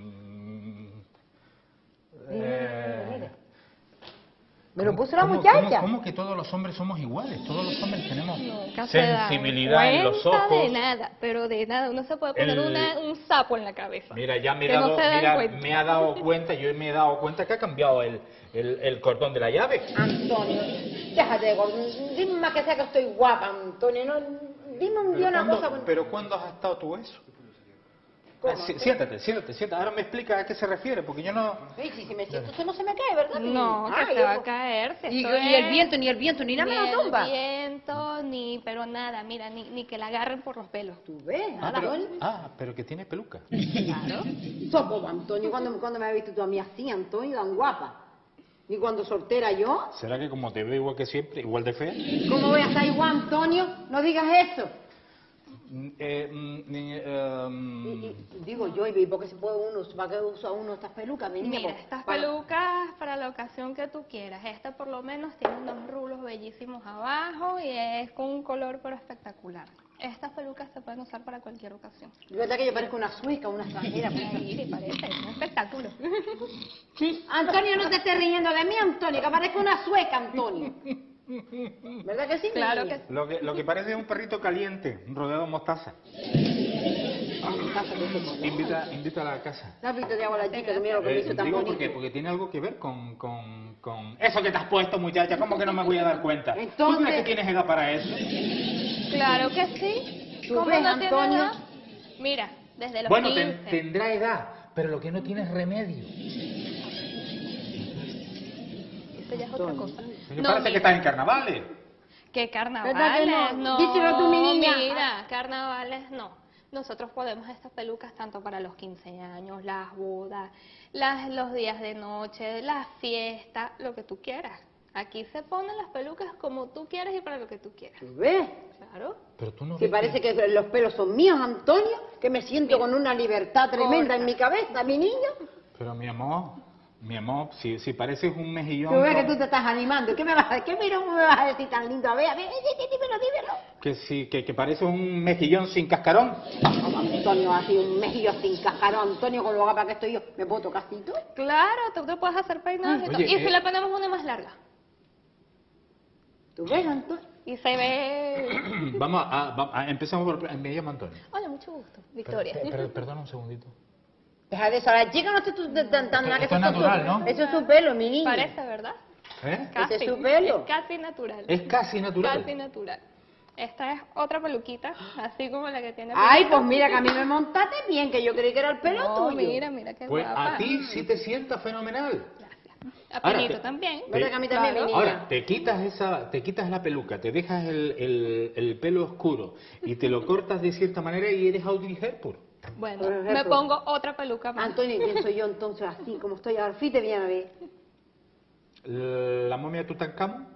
B: Me lo puso la
E: ¿Cómo-
B: muchacha.
E: ¿Cómo que todos los hombres somos iguales? Todos los hombres tenemos
G: nunca se dan
E: sensibilidad en los
G: cuenta
E: ojos.
G: de nada, pero de nada. Uno se puede poner
E: El-
G: un sapo en la cabeza.
E: Mira, ya me,
G: Que no se dan cuenta.
E: me ha dado cuenta, yo me he dado cuenta que ha cambiado el cordón de la llave.
B: Antonio, déjate de gordón. Dime más que sea que estoy guapa, Antonio. No, dime un día una cosa.
E: ¿Pero cuándo has estado tú eso?
B: ¿Cómo?
E: Siéntate. Ahora me explica a qué se refiere, porque yo no...
B: Sí, si me siento, usted no se me cae, ¿verdad?
G: No, que
B: Ay,
G: se va
B: yo-
G: a caer. si
B: Y,
G: esto
B: y el
G: es-
B: viento, ni nada me la tumba.
G: Ni el viento, pero nada, mira, ni que la agarren por los pelos.
B: ¿Tú ves? Antonio.
E: pero que tiene peluca.
G: Claro.
B: Sopo, Antonio, ¿cuándo me has visto tú a mí así, Antonio, tan guapa? ¿Y cuando soltera yo?
E: ¿Será que como te veo igual que siempre, igual de fea?
B: ¿Cómo voy a estar igual, Antonio? No digas eso. Digo yo, ¿y por qué se puede uno, para qué usa uno estas pelucas, mi niña?
G: Mira,
B: Pues,
G: estas
B: para-
G: pelucas para la ocasión que tú quieras. Esta por lo menos tiene unos rulos bellísimos abajo y es con un color pero espectacular. Estas pelucas se pueden usar para cualquier ocasión.
B: ¿De verdad que yo parezco una sueca, una extranjera?
G: Sí, te parece, es un espectáculo.
B: Antonio, no te estés riendo de mí, Antonio, que parezco una sueca, Antonio. ¿Verdad que sí? mi
G: Claro
B: niña?
G: que
E: Lo que parece es un perrito caliente, rodeado de mostaza. Invita a la casa.
B: ¿Te has visto de agua la chica que mira lo que me hizo tan
E: Digo
B: bonito?
E: porque tiene algo que ver con eso que te has puesto, muchacha. ¿Cómo que no me voy a dar cuenta?
B: Entonces-
E: ¿Tú crees que tienes edad para eso?
G: Claro que sí.
B: ¿Tú
G: ¿Cómo
B: ves,
G: no tiene
B: Antonio?
G: edad? Mira, desde los
E: Bueno,
G: 15.
E: tendrá edad, pero lo que no tiene es remedio.
G: Esto ya es otra cosa.
E: Me parece que estás en carnavales.
G: ¿Qué carnavales?
B: ¿Verdad que no?
G: No,
B: Díselo tú, mi niña.
G: mira, carnavales no. Nosotros podemos estas pelucas tanto para los 15 años, las bodas, los días de noche, las fiestas, lo que tú quieras. Aquí se ponen las pelucas como tú quieras y para lo que tú quieras.
B: ¿Tú ves?
G: Claro.
E: Pero tú no
B: Si
E: ves
B: parece que los pelos son míos, Antonio, que me siento con una libertad tremenda en mi cabeza, mi niño.
E: Pero mi amor, si pareces un mejillón...
B: Tú ves que tú te estás animando. ¿Qué me vas a decir tan lindo? A ver, dímelo.
E: Que sí, que pareces un mejillón sin cascarón.
B: Como Antonio, así un mejillo sin cascarón. Antonio, con lo guapa que estoy yo, ¿me puedo tocar así tú?
G: Claro, tú te puedes hacer peinados y todo.
E: Oye,
G: Y si le ponemos una más larga.
B: ¿Tú ves, Antonio?
G: Y se ve...
E: Vamos empezamos por... Me llamo Antonio.
G: Hola, mucho gusto. Victoria.
E: Perdona un segundito.
B: Deja de eso, la chica no está tan
E: Esto es natural, ¿no?
B: Eso es su pelo, mi niño.
G: Parece, ¿verdad?
E: ¿Eh?
G: Casi.
B: Ese es su pelo.
G: Es casi natural.
E: Es casi natural.
G: Casi natural. Esta es otra peluquita, así como la que tiene...
B: Ay,
G: Pedrito.
B: pues mira que a mí me montaste bien, que yo creí que era el pelo
G: No,
B: tuyo.
G: mira qué
E: Pues
G: guapa.
E: a ti sí te sienta fenomenal.
G: A
E: Ahora,
G: Pinito también.
B: ¿Verdad que a mí también, mi niña?
E: Ahora, te quitas la peluca, te dejas el pelo oscuro y te lo cortas de cierta manera y eres Audrey Hepburn.
G: Bueno,
B: Por ejemplo.
G: me pongo otra peluca más.
B: Antonio, ¿quién soy yo entonces así como estoy ahora? Fíjate bien a ver.
E: La momia de Tutankamón.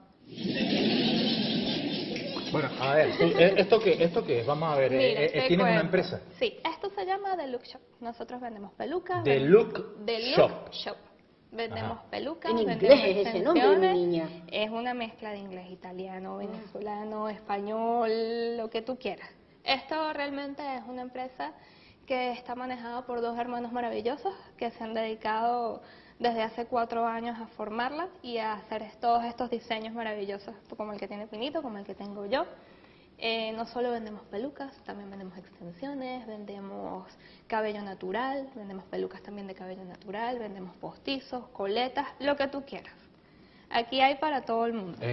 E: Bueno, a ver, ¿esto qué es? Vamos a ver,
G: Mira, te
E: ¿tienes una
G: cuento.
E: empresa?
G: Sí, esto se llama The Look Shop. Nosotros vendemos pelucas.
E: The Look Shop.
G: Shop. Vendemos
E: Ajá.
G: pelucas,
B: En
G: vendemos
B: inglés es ese nombre, mi
G: extensiones.
B: niña.
G: Es una mezcla de inglés, italiano, venezolano, español, lo que tú quieras. Esto realmente es una empresa que está manejada por dos hermanos maravillosos que se han dedicado desde hace 4 años a formarla y a hacer todos estos diseños maravillosos, como el que tiene Pinito, como el que tengo yo. No solo vendemos pelucas, también vendemos extensiones, vendemos cabello natural, vendemos pelucas también de cabello natural, vendemos postizos, coletas, lo que tú quieras. Aquí hay para todo el mundo.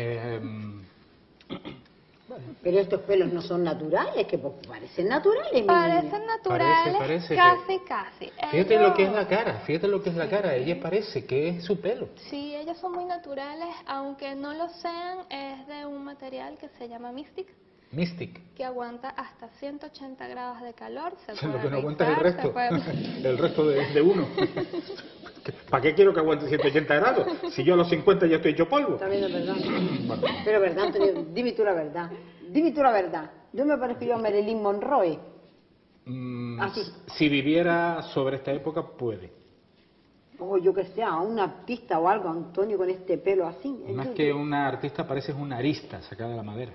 B: Pero estos pelos no son naturales, que pues, parecen naturales, mi niña.
G: Parecen naturales,
E: Parece
G: casi.
E: Fíjate
G: Ellos-
E: lo que es la cara, ella parece que es su pelo.
G: Sí, ellos son muy naturales, aunque no lo sean, es de un material que se llama
E: Mystic.
G: que aguanta hasta 180 grados de calor. Se
E: Lo
G: puede
E: que no aguanta es el
G: rizar, se
E: resto.
G: puede-
E: El resto de uno. ¿Para qué quiero que aguante 180 grados? Si yo a los 50 ya estoy hecho polvo.
B: También es verdad.
E: Bueno,
B: Pero verdad, Antonio, dime tú la verdad. Dime tú la verdad. Yo me parezco yo a Marilyn Monroe. Así.
E: si viviera sobre esta época, puede.
B: O yo que sé, a un artista o algo, Antonio, con este pelo así.
E: Más que una artista, pareces una arista sacada de la madera.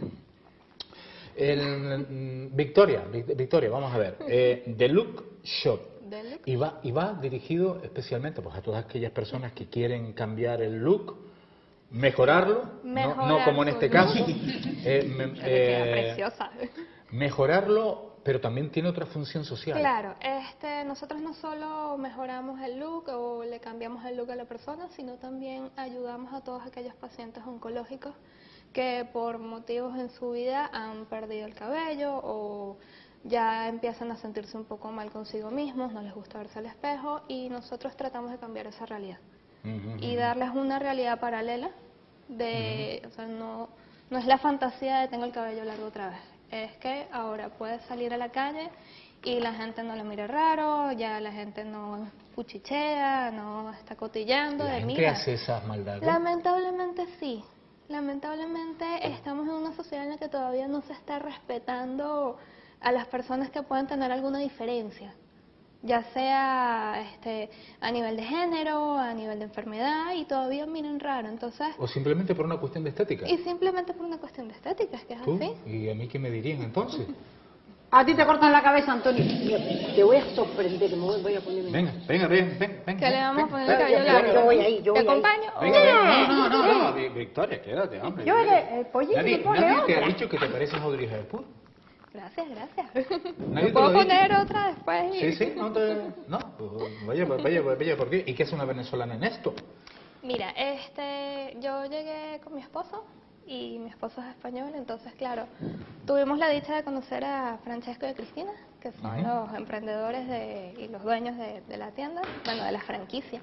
E: Victoria, vamos a ver. The Look Shop.
G: The Look
E: Y va dirigido especialmente pues, a todas aquellas personas que quieren cambiar el look, mejorarlo, no como en
G: su
E: este
G: look.
E: caso,
G: Le queda preciosa.
E: mejorarlo, pero también tiene otra función social.
G: Claro, nosotros no solo mejoramos el look o le cambiamos el look a la persona, sino también ayudamos a todos aquellos pacientes oncológicos que por motivos en su vida han perdido el cabello o ya empiezan a sentirse un poco mal consigo mismos, no les gusta verse al espejo y nosotros tratamos de cambiar esa realidad y darles una realidad paralela o sea, no es la fantasía de tengo el cabello largo otra vez, es que ahora puedes salir a la calle y la gente no lo mira raro, ya la gente no cuchichea, no está cotillando
E: La
G: de
E: gente
G: mira.
E: hace esas maldades.
G: Lamentablemente sí. Lamentablemente estamos en una sociedad en la que todavía no se está respetando a las personas que puedan tener alguna diferencia, ya sea a nivel de género, a nivel de enfermedad, y todavía miran raro. Entonces,
E: O simplemente por una cuestión de estética.
G: y simplemente por una cuestión de estética, es que es
E: ¿Tú?
G: así.
E: ¿Y a mí qué me dirían entonces?
B: A ti te cortan la cabeza, Antonio. Mira, te voy a sorprender, que me voy a poner...
E: Ven.
G: ¿Qué le vamos a poner el
E: ven,
G: cabello
E: ven,
G: largo?
B: yo voy ahí, yo
G: ¿Te
B: voy ahí.
G: acompaño?
E: Venga, no, Victoria, quédate, hombre.
B: Yo el pollito
E: Nadie,
B: le pone
E: nadie te ha
B: otra.
E: dicho que te pareces a Audrey Hepburn.
G: Gracias.
E: Nadie te
G: ¿Me puedo
E: lo ha dicho.
G: poner otra después?
E: Sí, no, pues vaya, ¿por qué? ¿Y qué es una venezolana en esto?
G: Mira, yo llegué con mi esposo y mi esposo es español, entonces claro, tuvimos la dicha de conocer a Francesco y a Cristina, que son los emprendedores y los dueños de la tienda, bueno, de la franquicia.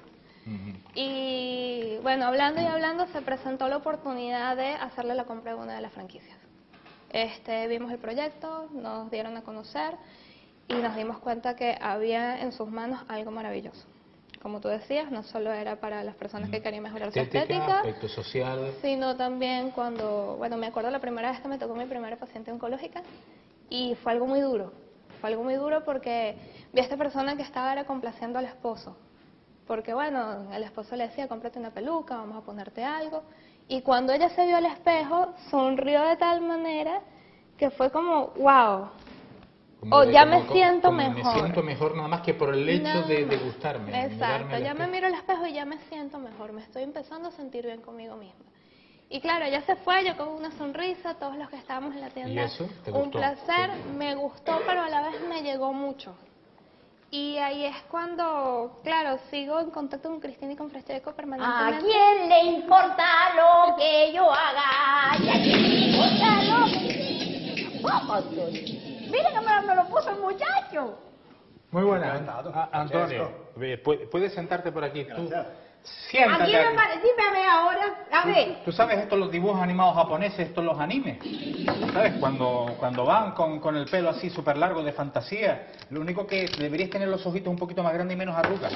G: Y bueno, hablando y hablando, se presentó la oportunidad de hacerle la compra de una de las franquicias. Vimos el proyecto, nos dieron a conocer y nos dimos cuenta que había en sus manos algo maravilloso. Como tú decías, no solo era para las personas que querían mejorar su estética,
E: aspecto social,
G: sino también cuando, bueno, me acuerdo la primera vez que me tocó mi primera paciente oncológica y fue algo muy duro. Fue algo muy duro porque vi a esta persona que estaba era complaciendo al esposo. Porque bueno, el esposo le decía, cómprate una peluca, vamos a ponerte algo. Y cuando ella se vio al espejo, sonrió de tal manera que fue como, wow. Ya me siento mejor.
E: Me siento mejor nada más que por el hecho de gustarme.
G: Exacto, ya me miro al espejo y ya me siento mejor. Me estoy empezando a sentir bien conmigo misma. Y claro, ella se fue, yo con una sonrisa, todos los que estábamos en la tienda.
E: ¿Y eso? ¿Te
G: un
E: gustó?
G: placer, me gustó, pero a la vez me llegó mucho. Y ahí es cuando, claro, sigo en contacto con Cristina y con Francesco permanentemente.
B: ¿A quién le importa lo que yo haga? ¿Y a quién le importa lo que... ¡Oh, Antonio! ¡Mira que me lo puso el muchacho!
E: Muy buena. Antonio, puedes sentarte por aquí. Tú, siéntate.
B: Aquí dime a ver ahora, a ver.
E: ¿Tú sabes estos los dibujos animados japoneses, estos los animes? ¿Sabes? Cuando van con el pelo así súper largo de fantasía, lo único que deberías tener los ojitos un poquito más grandes y menos arrugas.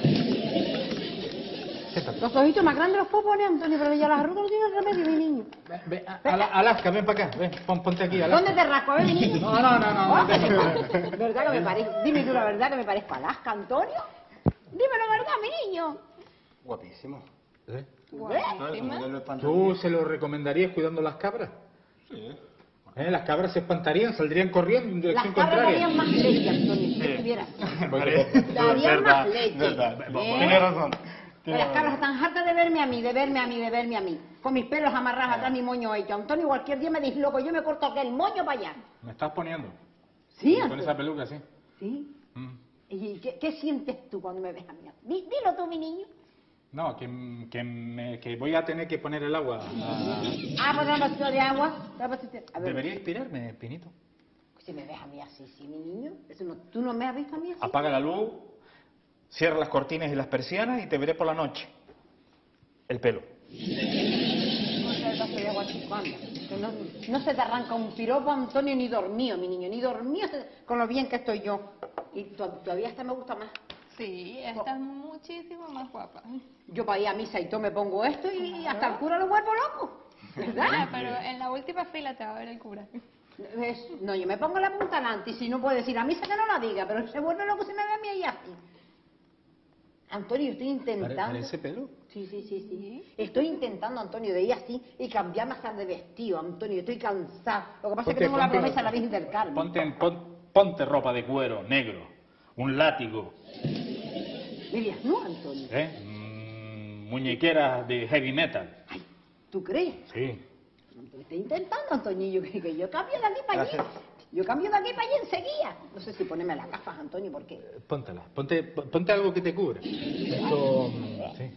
E: Siéntate.
B: Los ojitos más grandes los puedo poner, Antonio, pero ya las arrugas no tienen remedio, mi niño.
E: Ven, Alaska, ven para acá. Ven, ponte aquí, Alaska.
B: ¿Dónde te rasco, mi niño?
E: No.
B: ¿Verdad que me parezco? Dime tú la verdad que me parezco a Alaska, Antonio. Dime la verdad, mi niño.
C: Guapísimo.
E: ¿Eh?
G: Guapísima.
E: ¿Tú se lo recomendarías cuidando las cabras? Sí. Las cabras se espantarían, saldrían corriendo en
B: Las
E: dirección
B: cabras
E: contraria.
B: darían más leche, Antonio, si yo estuviera así. Darían más leche.
C: Tiene razón.
B: Pero las cabras están hartas de verme a mí, de verme a mí. Con mis pelos amarrados atrás, mi moño hecho. Antonio, cualquier día me disloco, yo me corto aquel moño para allá.
E: ¿Me estás poniendo?
B: Sí,
E: Con
B: Antonio.
E: esa peluca, sí.
B: Sí. ¿Y qué sientes tú cuando me ves a mí? Dilo tú, mi niño.
E: No, que voy a tener que poner el agua.
B: Pues un vasito de agua. A ver.
E: Debería inspirarme, Pinito.
B: Si me ves a mí así, sí, mi niño. Eso no, ¿tú no me has visto a mí así?
E: Apaga la luz, cierra las cortinas y las persianas y te veré por la noche. El pelo.
B: No se te arranca un piropo, Antonio, ni dormido, mi niño, ni dormido con lo bien que estoy yo. Y todavía esta me gusta más.
G: Sí, esta es muchísimo más guapa.
B: Yo para ir a misa y todo me pongo esto y hasta el cura lo vuelvo loco, ¿verdad?
G: Pero en la última fila te va a ver el cura.
B: No, yo me pongo la punta delante y si no puede decir a misa que no la diga, pero se vuelve loco si me ve a mí ahí así. Antonio, yo estoy intentando...
E: ¿Parece pelo?
B: Sí. Estoy intentando, Antonio, de ir así y cambiarme hasta de vestido, Antonio. Estoy cansada. Lo que pasa es que tengo la promesa de la Virgen del Carmen.
E: Ponte ropa de cuero, negro, un látigo.
B: ¿Dirías no, Antonio?
E: Muñequeras de heavy metal.
B: Ay, ¿tú crees?
E: Sí.
B: Estoy intentando, Antonio, que yo cambio de aquí para allí. Yo cambio de aquí para allí enseguida. No sé si ponerme las gafas, Antonio, porque...
E: Póntelas. Ponte algo que te cubra. Esto... Sí.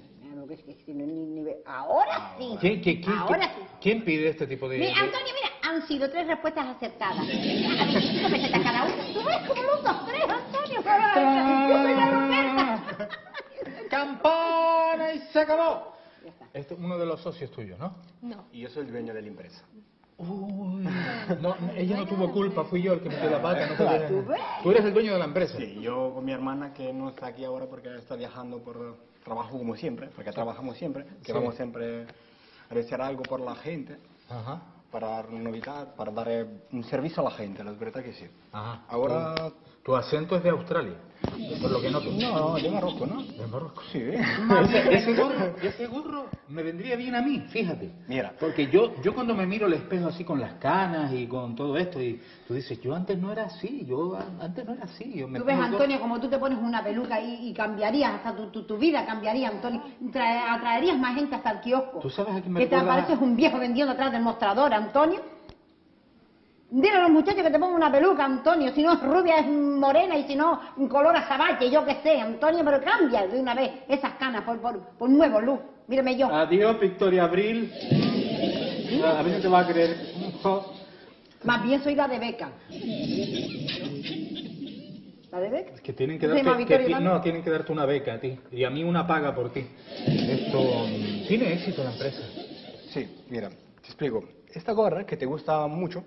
B: Ahora sí. Ahora sí.
E: ¿Quién pide este tipo de...?
B: Mira, Antonio, mira, han sido 3 respuestas acertadas. A 25 pesetas cada uno. ¿Tú ves cómo los 2, 3, Antonio? Yo soy la Roberta.
E: ¡Campana! Y se acabó. Este es uno de los socios tuyos, ¿no?
G: No.
C: Y yo soy el dueño de la empresa.
E: Uy, no, ella no tuvo culpa, fui yo el que metió la pata. No fue
B: ¿Tú ves?
E: Tú eres el dueño de la empresa.
C: Sí, yo con mi hermana que no está aquí ahora porque está viajando por trabajo como siempre, porque trabajamos siempre, que vamos siempre a hacer algo por la gente,
E: Ajá.
C: para dar novedad, para dar un servicio a la gente, la verdad que sí.
E: Ajá.
C: Ahora...
E: Tu acento es de Australia, por lo que noto.
C: No, de Marruecos, ¿no?
E: De Marruecos.
C: Sí.
E: Ese gorro me vendría bien a mí, fíjate.
C: Mira.
E: Porque yo cuando me miro al espejo así con las canas y con todo esto, y tú dices, yo antes no era así, antes no era así. Yo me
B: Tú ves,
E: pongo
B: Antonio, como tú te pones una peluca y cambiarías, hasta tu vida cambiaría, Antonio. Atraerías más gente hasta el kiosco.
E: ¿Tú sabes a quién me
B: Que te
E: recuerda?
B: apareces un viejo vendiendo atrás del mostrador, Antonio. Dile a los muchachos que te pongan una peluca, Antonio, si no es rubia es morena y si no color azabache, yo qué sé, Antonio, pero cambia de una vez esas canas por nuevo look. Mírame yo.
E: Adiós, Victoria Abril. A ver si te va a creer.
B: Más bien soy la de Beca. ¿La de beca?
E: Es que tienen que
B: ¿Se llama
E: darte,
B: Victoria también?
E: no, tienen que darte una beca a ti. Y a mí una paga por ti. Esto tiene éxito la empresa.
H: Sí, mira, te explico. Esta gorra que te gusta mucho,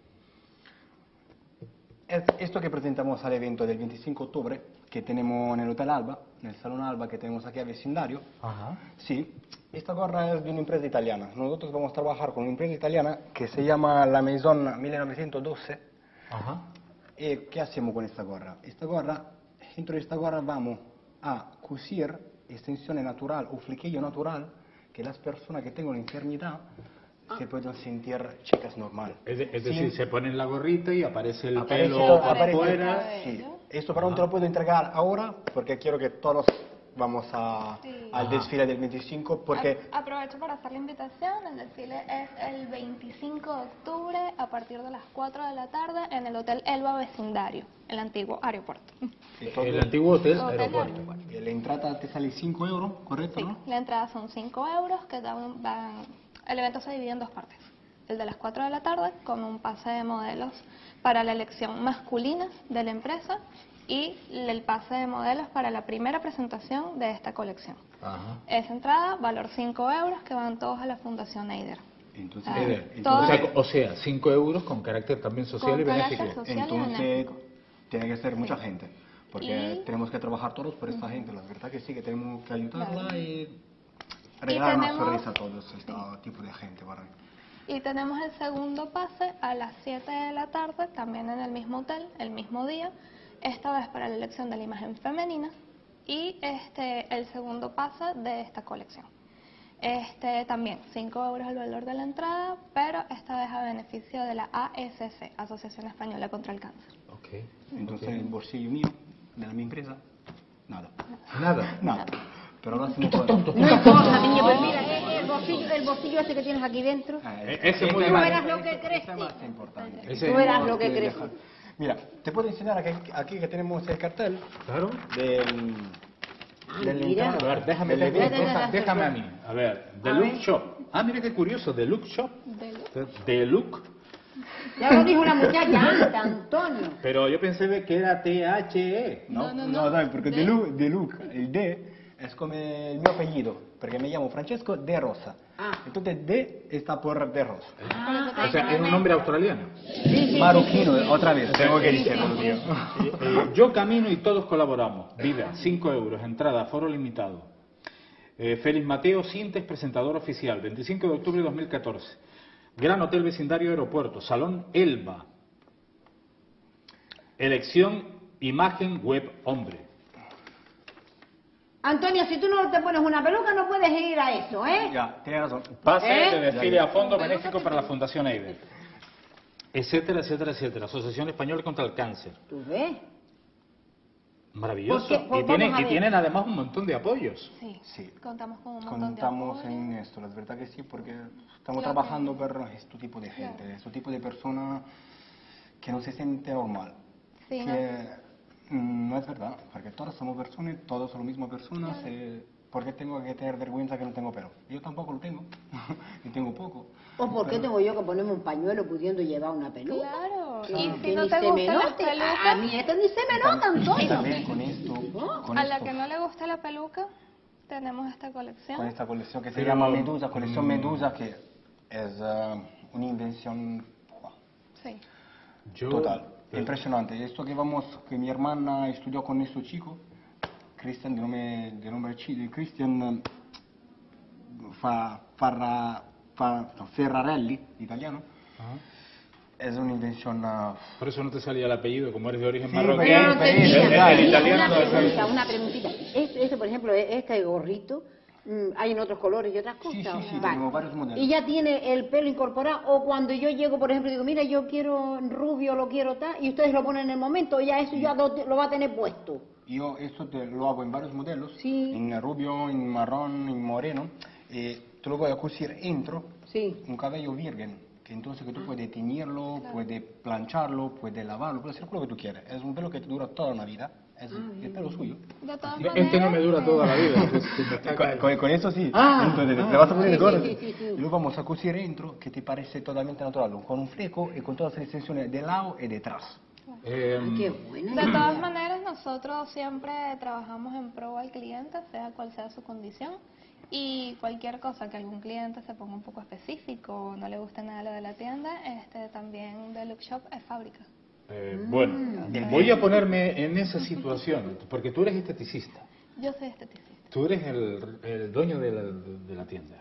H: es esto que presentamos al evento del 25 de octubre, que tenemos en el Hotel Alba, en el Salón Alba que tenemos aquí al vecindario.
E: Ajá.
H: Sí, esta gorra es de una empresa italiana. Nosotros vamos a trabajar con una empresa italiana que se llama La Maison 1912.
E: Ajá.
H: ¿Qué hacemos con esta gorra? Dentro de esta gorra vamos a coser extensión natural o flequillo natural que las personas que tengan la enfermedad se pueden sentir chicas normal.
E: Es decir, se ponen la gorrita y aparece el
H: Aparece
E: pelo
H: todo,
E: por
H: aparece
E: fuera.
H: Sí. Esto para no te lo puedo entregar ahora porque quiero que todos vamos al desfile del 25 porque...
G: Aprovecho para hacer la invitación. El desfile es el 25 de octubre a partir de las 4 de la tarde en el Hotel Elba Vecindario, el antiguo aeropuerto.
E: El antiguo hotel
G: Hotel
E: aeropuerto.
H: Y la entrada te sale 5 euros, ¿correcto?
G: Sí,
H: ¿no?
G: la entrada son 5 euros que el evento se divide en dos partes. El de las 4 de la tarde con un pase de modelos para la elección masculina de la empresa y el pase de modelos para la primera presentación de esta colección.
E: Ajá.
G: Esa entrada, valor 5 euros, que van todos a la Fundación Eider.
H: Entonces,
G: Todas-
E: O sea, 5 euros con carácter también social
G: Con
E: y
G: carácter
E: benéfico.
G: social y
H: entonces
G: benéfico.
H: tiene que ser mucha gente, porque
G: Y-
H: tenemos que trabajar todos por esta gente, la verdad que sí, que tenemos que ayudarla y regalar una
G: tenemos-
H: sonrisa a todos este tipo de gente. ¿Verdad?
G: Y tenemos el segundo pase a las 7 de la tarde, también en el mismo hotel, el mismo día, esta vez para la elección de la imagen femenina y el segundo pase de esta colección. También 5 euros el valor de la entrada, pero esta vez a beneficio de la ASC, Asociación Española contra el Cáncer.
E: Ok.
H: Entonces el bolsillo mío, de la mi empresa, nada.
E: Nada.
H: Pero ahora sí no
E: Tonto.
B: No importa, niño, pero mira, el bolsillo ese que tienes aquí dentro.
E: Ese es muy
B: Tú
E: grande.
B: verás lo que crees.
H: Ese es más importante.
E: Ese-
B: Tú verás lo que crees.
H: Mira, te puedo enseñar aquí que tenemos el cartel
E: Claro.
H: del
B: mira.
E: A ver, déjame a mí. A ver, The
B: A
E: Look
B: ver.
E: Shop. Ah, mira qué curioso, The Look Shop. The Look.
B: Ya lo dijo la muchacha antes, Antonio.
E: Pero yo pensé de que era THE.
H: No, porque de Luc, el D es como el mio apellido, porque me llamo Francesco De Rosa. Entonces D está por De Rosa.
E: O sea, es un nombre australiano.
H: Marroquino, otra vez, tengo que decirlo, tío.
E: Yo camino y todos colaboramos. Vida, 5 euros, entrada, foro limitado. Félix Mateo Sintes, presentador oficial, 25 de octubre de 2014. Gran Hotel Vecindario Aeropuerto, Salón Elba. Elección, imagen, web, hombre.
B: Antonio, si tú no te pones una peluca no puedes ir a eso, ¿eh?
H: Ya, tienes razón.
E: Pase
B: ¿Eh?
E: de desfile a fondo benéfico para la Fundación Eider. Etcétera, etcétera, etcétera. Asociación Española contra el Cáncer.
B: ¿Tú ves?
E: Maravilloso.
B: ¿Por qué? Pues
E: Y
B: vamos a ver.
E: tienen además un montón de apoyos.
G: Sí, contamos con un montón
H: Contamos
G: de apoyo.
H: en esto, la verdad que sí, porque estamos
G: Claro.
H: trabajando por este tipo de gente, este tipo de personas que no se sienten normal.
G: Sí,
H: que no es verdad, porque todos somos personas, todos somos las mismas personas. ¿Por qué tengo que tener vergüenza que no tengo pelo? Yo tampoco lo tengo, y tengo poco.
B: ¿O por qué tengo yo que ponerme un pañuelo pudiendo llevar una peluca?
G: Claro.
B: Que
G: Y
B: no-
G: si
B: que
G: no
B: ni
G: te
B: se me
G: gusta la
B: note.
G: peluca,
B: A mí esto ni se me nota, Antonio.
H: También con esto,
G: a la que no le gusta la peluca, tenemos esta
H: con
G: colección.
H: esta colección que se
E: Pero-
H: llama Medusa, colección Medusa, que es una invención
G: Sí.
H: total, impresionante. Esto que mi hermana estudió con este chico, Christian, de nombre Christian Ferrarelli, italiano, es una invención...
E: Por eso no te salía el apellido, como eres de origen
H: Sí,
E: marroquí.
H: pero
B: no
H: sí,
B: tenía.
E: El italiano no es
B: Una pregunta, una preguntita. Este, por ejemplo, este gorrito, hay en otros colores y otras cosas.
H: Sí, sí,
B: Vale.
H: tenemos varios modelos.
B: Y ya tiene el pelo incorporado, o cuando yo llego, por ejemplo, digo, mira, yo quiero rubio, lo quiero tal, y ustedes lo ponen en el momento, o ya eso ya lo va a tener puesto.
H: Yo esto lo hago en varios modelos,
B: Sí.
H: en rubio, en marrón, en moreno, y te lo voy a coser dentro,
B: Sí.
H: un cabello virgen, que entonces que tú puedes teñirlo, puedes plancharlo, puedes lavarlo, puedes hacer lo que tú quieras. Es un pelo que te dura toda una vida, es el pelo suyo.
G: De todas
E: Este no me
G: maneras,
E: dura toda la vida. pues, si me está-
H: Con eso sí,
E: Ah,
H: entonces le vas a poner
B: sí,
H: el gorro.
B: sí, sí, sí.
H: Y lo vamos a coser dentro, que te parece totalmente natural, con un fleco y con todas las extensiones de lado y detrás.
B: Qué buena.
G: De todas maneras, nosotros siempre trabajamos en pro al cliente, sea cual sea su condición. Y cualquier cosa que algún cliente se ponga un poco específico o no le guste nada lo de la tienda, también The Look Shop es fábrica.
E: Bueno, voy a ponerme en esa situación, porque tú eres esteticista.
G: Yo soy esteticista.
E: Tú eres el dueño de la tienda.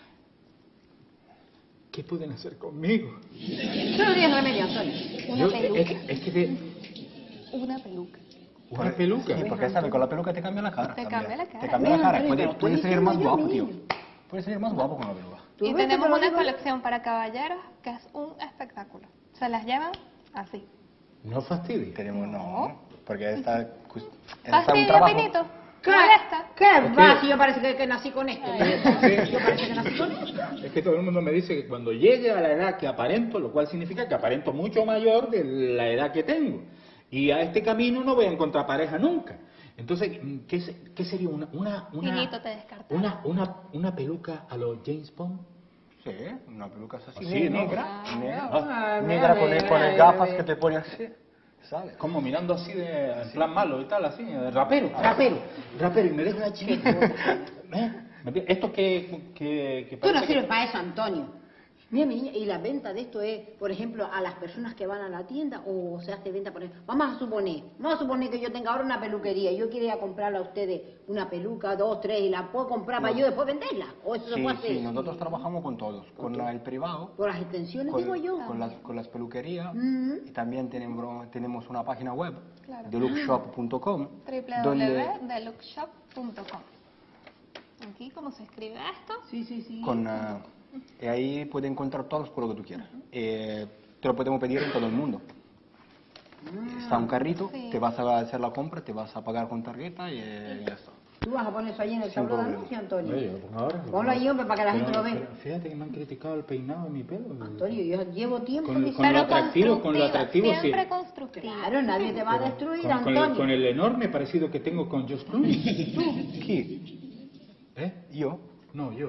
E: ¿Qué pueden hacer conmigo?
B: Tú no tienes remedio, Antonio.
G: Una peluca.
E: Una
G: peluca.
E: ¿Una peluca?
H: Sí, porque sabes, con la peluca te cambia la cara.
G: Te cambia la cara.
H: Te cambia la cara.
B: Mira,
H: Puedes salir más
B: diciendo yo,
H: guapo, tío.
B: niño.
H: Puedes salir más guapo con la peluca.
B: ¿Tú
G: Y
B: ves que
G: tenemos
B: te lo
G: una
B: digo?
G: colección para caballeros que es un espectáculo. Se las llevan así.
E: No fastidies.
H: Tenemos, no, porque está un
G: ¿Fastidio,
H: trabajo.
G: Pinito?
B: ¿Qué?
G: ¿Molesta?
B: ¿Qué va? Si yo parece que nací con esto.
G: Ay.
B: Yo parece que nací con esto.
E: Es que todo el mundo me dice que cuando llegue a la edad que aparento, lo cual significa que aparento mucho mayor de la edad que tengo. Y a este camino no voy a encontrar pareja nunca. Entonces, ¿qué sería
G: Pinito, te descartaba.
E: una peluca a los James Bond?
H: Sí, una peluca así,
E: Sí, ¿no?
H: negra.
B: Ah,
H: Negra
B: mira,
H: con el
B: mira,
H: gafas
B: mira.
H: que te pone así, ¿sabes?
E: Como mirando así en plan malo y tal, así, de rapero.
B: Rapero.
E: Y me deja chiquito. Esto que
B: Tú no
E: parece
B: sirves para eso, Antonio. Mira, mi niña, y la venta de esto es, por ejemplo, a las personas que van a la tienda o se hace venta, por ejemplo, vamos a suponer que yo tenga ahora una peluquería y yo quiero ir a comprarle a ustedes una peluca, 2, 3, y la puedo comprar para yo después venderla, o eso se puede hacer.
H: Sí, nosotros trabajamos con todos, con el privado,
B: Por las extensiones, digo yo.
H: con las peluquerías,
B: Mm.
H: y también tenemos una página web,
G: Claro.
H: thelookshop.com, donde
G: www.thelookshop.com. Aquí, ¿cómo se escribe esto?
B: Sí.
H: y ahí puedes encontrar todo lo que tú quieras. Te lo podemos pedir en todo el mundo. Está un carrito,
G: Sí.
H: te vas a hacer la compra, te vas a pagar con tarjeta y ya está.
B: Tú vas a poner eso allí en el
H: Sin
B: tablón de
H: problema.
B: anuncio, Antonio.
E: Oye, pues ahora,
B: Ponlo ahí, hombre, para que la gente lo vea.
E: pero fíjate que me han criticado el peinado de mi pelo.
B: Antonio, yo llevo tiempo
E: Con-
B: diciendo...
E: lo atractivo, con lo atractivo, sí.
G: Siempre constructiva.
B: Claro, nadie te va a destruir,
E: Con
B: Antonio.
E: el enorme parecido que tengo con Josh Clooney.
H: ¿Qué? ¿Yo?
E: No, yo.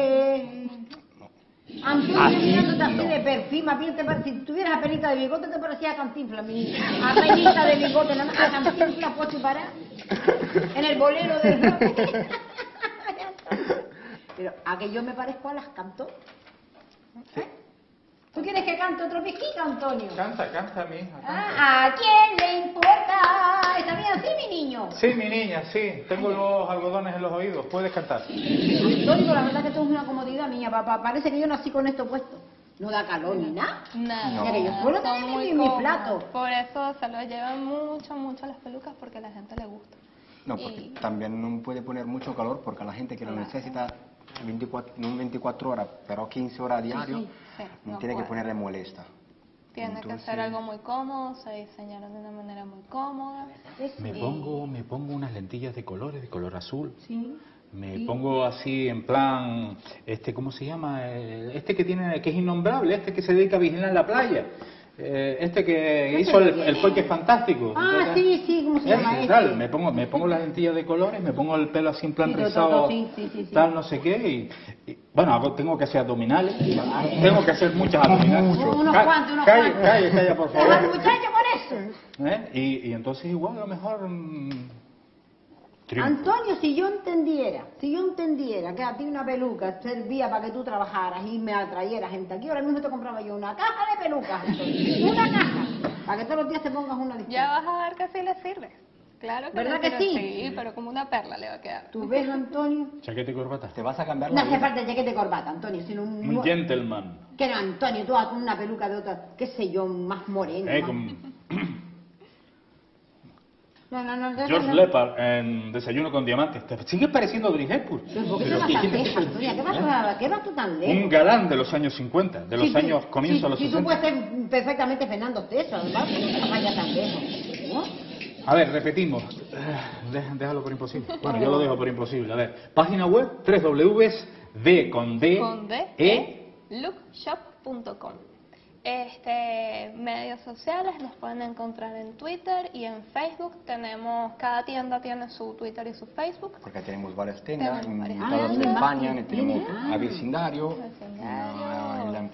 B: Antonio, mirándote así de perfil, más bien si tuvieras a penita de bigote te parecía a Cantinflas, mi niña. A penita de bigote, nada más a Cantinflas, pues y para. En el bolero del... Pero, ¿a que yo me parezco a las canto? ¿Tú quieres que cante otro piquito, Antonio?
E: Canta, mi hija.
B: ¿A quién le importa? ¿Está bien así, mi niño?
E: Sí, mi niña, sí. Tengo los algodones en los oídos. Puedes cantar.
B: Antonio, la verdad que esto es una comodidad, niña, papá. Parece que yo nací con esto puesto. No da calor ni nada.
G: Nada.
B: Mira que yo suelo
G: Son
B: tener
G: muy
B: mi
G: cómodos.
B: plato.
G: Por eso se lo llevan mucho las pelucas porque a la gente le gusta.
H: No, porque también no puede poner mucho calor porque a la gente que lo necesita 24 horas, pero 15 horas a diario,
G: Sí,
H: no
G: no
H: tiene que
G: puede.
H: ponerle molesta.
G: Tiene que
H: Entonces-
G: ser algo muy cómodo, se diseñaron de una manera muy cómoda.
E: Me pongo unas lentillas de colores, de color azul.
B: Sí.
E: Me pongo así en plan, ¿cómo se llama? Que es innombrable, que se dedica a vigilar la playa. Que hizo el Coque Fantástico.
B: Ah, sí, ¿cómo se llama ese?
E: Tal, me pongo las lentillas de colores, me pongo el pelo así en plan
B: Sí,
E: rizado,
B: sí.
E: tal, no sé qué, y bueno, tengo que hacer abdominales, tengo que hacer muchas abdominales.
B: Unos cuantos.
E: Calla, por
B: Pero
E: favor.
B: muchacho, por eso.
E: Y entonces igual a lo mejor triunfo.
B: Antonio, si yo entendiera que a ti una peluca servía para que tú trabajaras y me atrayeras gente aquí, ahora mismo te compraba yo una caja de pelucas, Antonio. Una caja, para que todos los días te pongas una distinta.
G: Ya vas a ver que sí le sirve. Claro que
B: ¿Verdad
G: le
B: que
G: sirve.
B: sí?
G: Sí, pero como una perla le va a quedar.
B: ¿Tú ves, Antonio?
E: Chaqueta y corbata.
H: Te vas a cambiar
B: No
H: la
B: hace
H: vida.
B: falta chaqueta de corbata, Antonio, sino
E: Un gentleman.
B: Que no, Antonio, tú con una peluca de otra, qué sé yo, más morena. más-
E: Con
B: No,
E: George Lepard en Desayuno con Diamantes. ¿Te sigue pareciendo Audrey Hepburn?
B: ¿Pero por qué te
E: Pero
B: vas
E: ¿qué-
B: tan
E: qué te-
B: lejos, Antonia? ¿Qué vas tú tan lejos?
E: Un galán de los años 50, de los años comienzos de los
B: Sí, tú
E: 60.
B: puedes ser perfectamente Fernando Teso, ¿verdad? No te vayas tan lejos, ¿no?
E: A ver, repetimos. Déjalo por imposible. Bueno, yo lo dejo por imposible. A ver, página web www.d
G: Con lookshop.com. Medios sociales nos pueden encontrar en Twitter y en Facebook. Cada tienda tiene su Twitter y su Facebook.
H: Porque tenemos varias tiendas
G: Tenemos varias
H: en toda
B: tiendas.
H: España,
B: Ah,
H: tenemos
B: ah.
H: a vecindario,
G: Vecindario.
H: en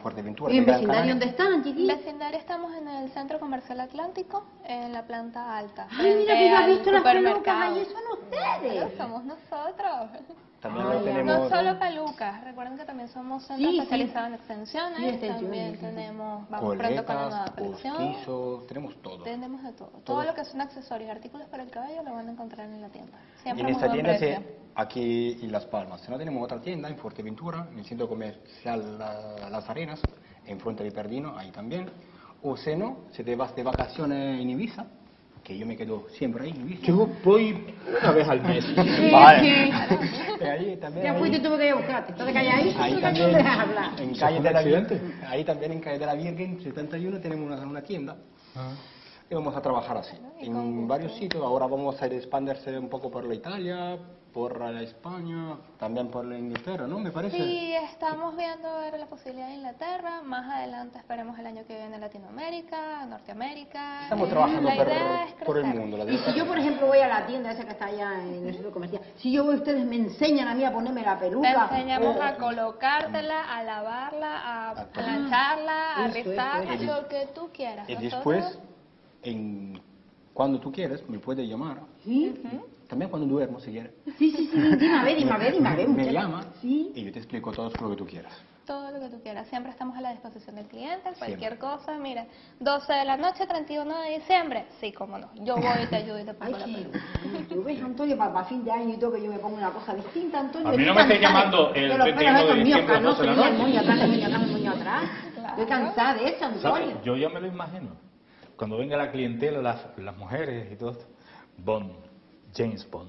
H: Fuerteventura.
B: ¿Y en
H: de Gran
B: vecindario
H: Canaria.
B: dónde están,
G: En
B: chiquillos?
G: vecindario estamos en el Centro Comercial Atlántico, en la planta alta.
B: Ay, mira
G: frente
B: que yo he
G: al
B: visto las pelucas
G: supermercado.
B: allí, son ustedes.
G: Claro, somos nosotros.
H: También
B: Ay,
H: lo
B: no
H: tenemos.
G: No solo pelucas, recuerden que también somos centros
B: Sí, sí.
G: especializados en extensiones,
B: Sí, extensiones,
G: también
B: sí.
G: tenemos, vamos pronto con la nueva
H: Coletas,
G: colección.
H: postizos, tenemos todo.
G: Tenemos de todo. Todo lo que son accesorios, artículos para el cabello lo van a encontrar en la tienda.
H: Y
G: Siempre
H: en
G: a muy
H: esta
G: buen
H: tienda,
G: precio.
H: aquí en Las Palmas. Si no tenemos otra tienda en Fuerteventura, en el centro comercial Las Arenas, en Fuente de Perdino, ahí también. O si no, si te vas de vacaciones en Ibiza, que yo me quedo siempre ahí en Ibiza.
E: Yo voy una vez al mes.
H: Vale. Ahí también,
B: Ya
H: ahí-
B: fuiste y tuve que ir a buscarte. Estás calladito,
H: Ahí
B: tú que no
H: también,
B: dejas hablar.
H: en
E: ¿Eso
H: calle
E: fue
H: de
E: un
H: la
E: accidente?
H: ahí también en calle de la Virgen 71 tenemos una tienda y vamos a trabajar así
G: Y con
H: en
G: gusto.
H: varios sitios. Ahora vamos a expandirse un poco por la Italia, por la España, también por la Inglaterra, ¿no? Me parece.
G: Sí, estamos viendo ver la posibilidad de Inglaterra, más adelante esperemos el año que viene Latinoamérica, Norteamérica.
H: Estamos trabajando
G: La idea es
H: por el
G: crecer.
H: mundo.
B: Y si yo, por ejemplo, voy a la tienda esa que está allá en el centro comercial, si yo voy, ustedes me enseñan a mí a ponerme la
G: Te
B: peluca.
G: enseñamos
B: o-
G: a colocártela, a lavarla, a plancharla, a
B: eso,
G: rizarla,
H: eso.
G: lo que tú quieras.
H: Y
G: Nosotros-
H: después, cuando tú quieres, me puedes llamar.
B: ¿Sí?
H: También cuando duermo, si quieres.
B: Sí, sí, sí, dime a ver, dime a ver, dime a ver.
H: Me
B: muchacha.
H: llama
B: Sí.
H: y yo te explico todo lo que tú quieras.
G: Todo lo que tú quieras. Siempre estamos a la disposición del cliente, cualquier cosa. Mira, 12 de la noche, 31 de diciembre. Sí, cómo no. Yo voy y te ayudo y te
B: Ay,
G: pongo la
B: sí.
G: peluca.
B: Tú ves, Antonio, para fin de año y todo, que yo me pongo una cosa distinta, Antonio.
E: A mí no
B: Estoy
E: me estés
B: cansada
E: llamando
B: de
E: el
B: los
E: 31
B: pelos
E: de
B: estos míos
E: diciembre a las 12 de la
B: canosos,
E: noche.
B: el moño atrás, el moño atrás, el moño atrás. Estoy cansada de eso, Antonio.
E: ¿Sabes? Yo ya me lo imagino. Cuando venga la clientela, las mujeres y todo esto. Bond, James Bond.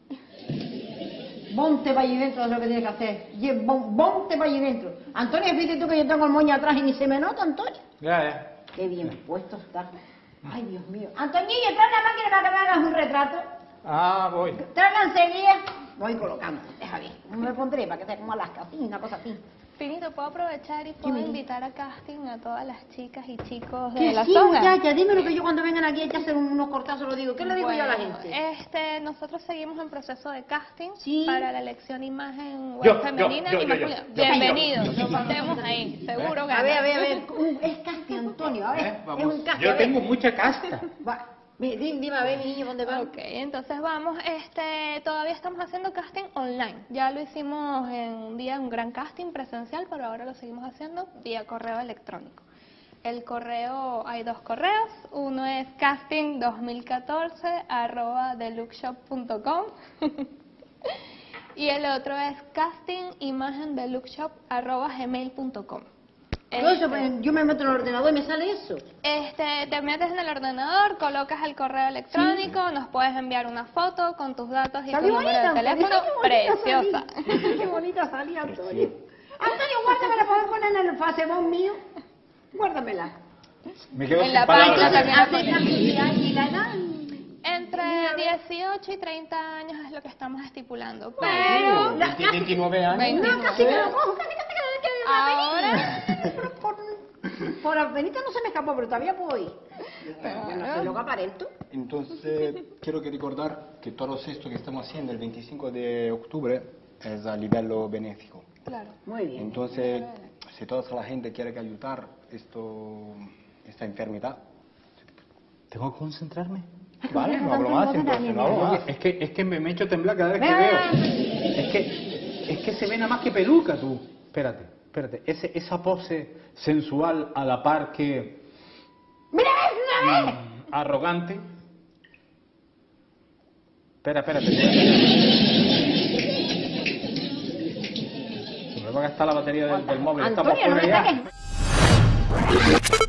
B: Ponte para allí dentro, es lo que tienes que hacer. Ponte para allí dentro. Antonio, fíjate tú que yo tengo el moño atrás y ni se me nota, Antonio.
E: Ya.
B: Qué bien puesto está. Ay, Dios mío. Antonillo, trae la máquina para que me hagas un retrato.
E: Ah, voy.
B: Tráela enseguida. Voy colocando, deja bien. Me pondré para que sea como Alaska, así, una cosa así.
G: Pinito, puedo aprovechar y puedo
B: Dime.
G: invitar a casting a todas las chicas y chicos de
B: Que
G: la
B: sí,
G: zona.
B: muchacha, dímelo que yo cuando vengan aquí hay que hacer unos cortazos, lo digo. ¿Qué le digo yo a la
G: Bueno,
B: gente?
G: nosotros seguimos en proceso de casting
B: Sí.
G: para la elección imagen web
E: Yo,
G: femenina
E: yo,
G: y
E: yo.
G: masculina. Bienvenidos, nos metemos ahí, seguro que
B: A ver. Es casting, Antonio, a ver. Es
H: Vamos.
B: un casting.
E: Yo
B: a ver.
E: tengo mucha casta.
B: Va. Dime, a ver, mi niño, ¿dónde va?
G: Ok, entonces vamos, todavía estamos haciendo casting online. Ya lo hicimos en un día, un gran casting presencial, pero ahora lo seguimos haciendo vía correo electrónico. El correo, hay dos correos, uno es casting2014@deluxshop.com y el otro es castingimagendeluxshop@gmail.com.
B: Todo eso, pues, yo me meto en el ordenador y me sale eso.
G: Te metes en el ordenador, colocas el correo electrónico, nos puedes enviar una foto con tus datos y tu
B: Salió
G: número de
B: bonita,
G: teléfono.
B: Antonio, qué bonita
G: Preciosa.
B: salí. Qué bonita salí, Antonio. Antonio, guárdamela para poner en el Facebook mío. Guárdamela.
E: Me quedo
G: En
E: sin
G: la
E: palabras.
G: página también la
B: Hace tantos días y la edad.
G: Entre 18 y 30 años es lo que estamos estipulando.
B: Pero,
G: Pero
H: 29 años.
G: 29.
B: no, casi me lo cojo, casi que
G: Ahora,
B: por apenita no se me escapó, pero todavía puedo ir. Yo no sé lo que aparento.
H: Entonces, quiero que recordar que todo esto que estamos haciendo el 25 de octubre es a nivel benéfico.
G: claro.
B: Muy bien.
H: Entonces, si toda la gente quiere que ayudar esta enfermedad,
E: ¿Tengo que concentrarme?
H: vale, no hablo más, entonces no hablo más.
E: Es que me echo a temblar cada vez que
B: Ah.
E: veo. Es que se ve nada más que peluca, tú. Espérate. Esa pose sensual a la par que...
B: ¡Mira, una vez!
E: arrogante. Espérate. Se me va a gastar la batería del móvil. Estamos
B: Antonio, no
E: fuera
B: me
E: ya.
B: saques.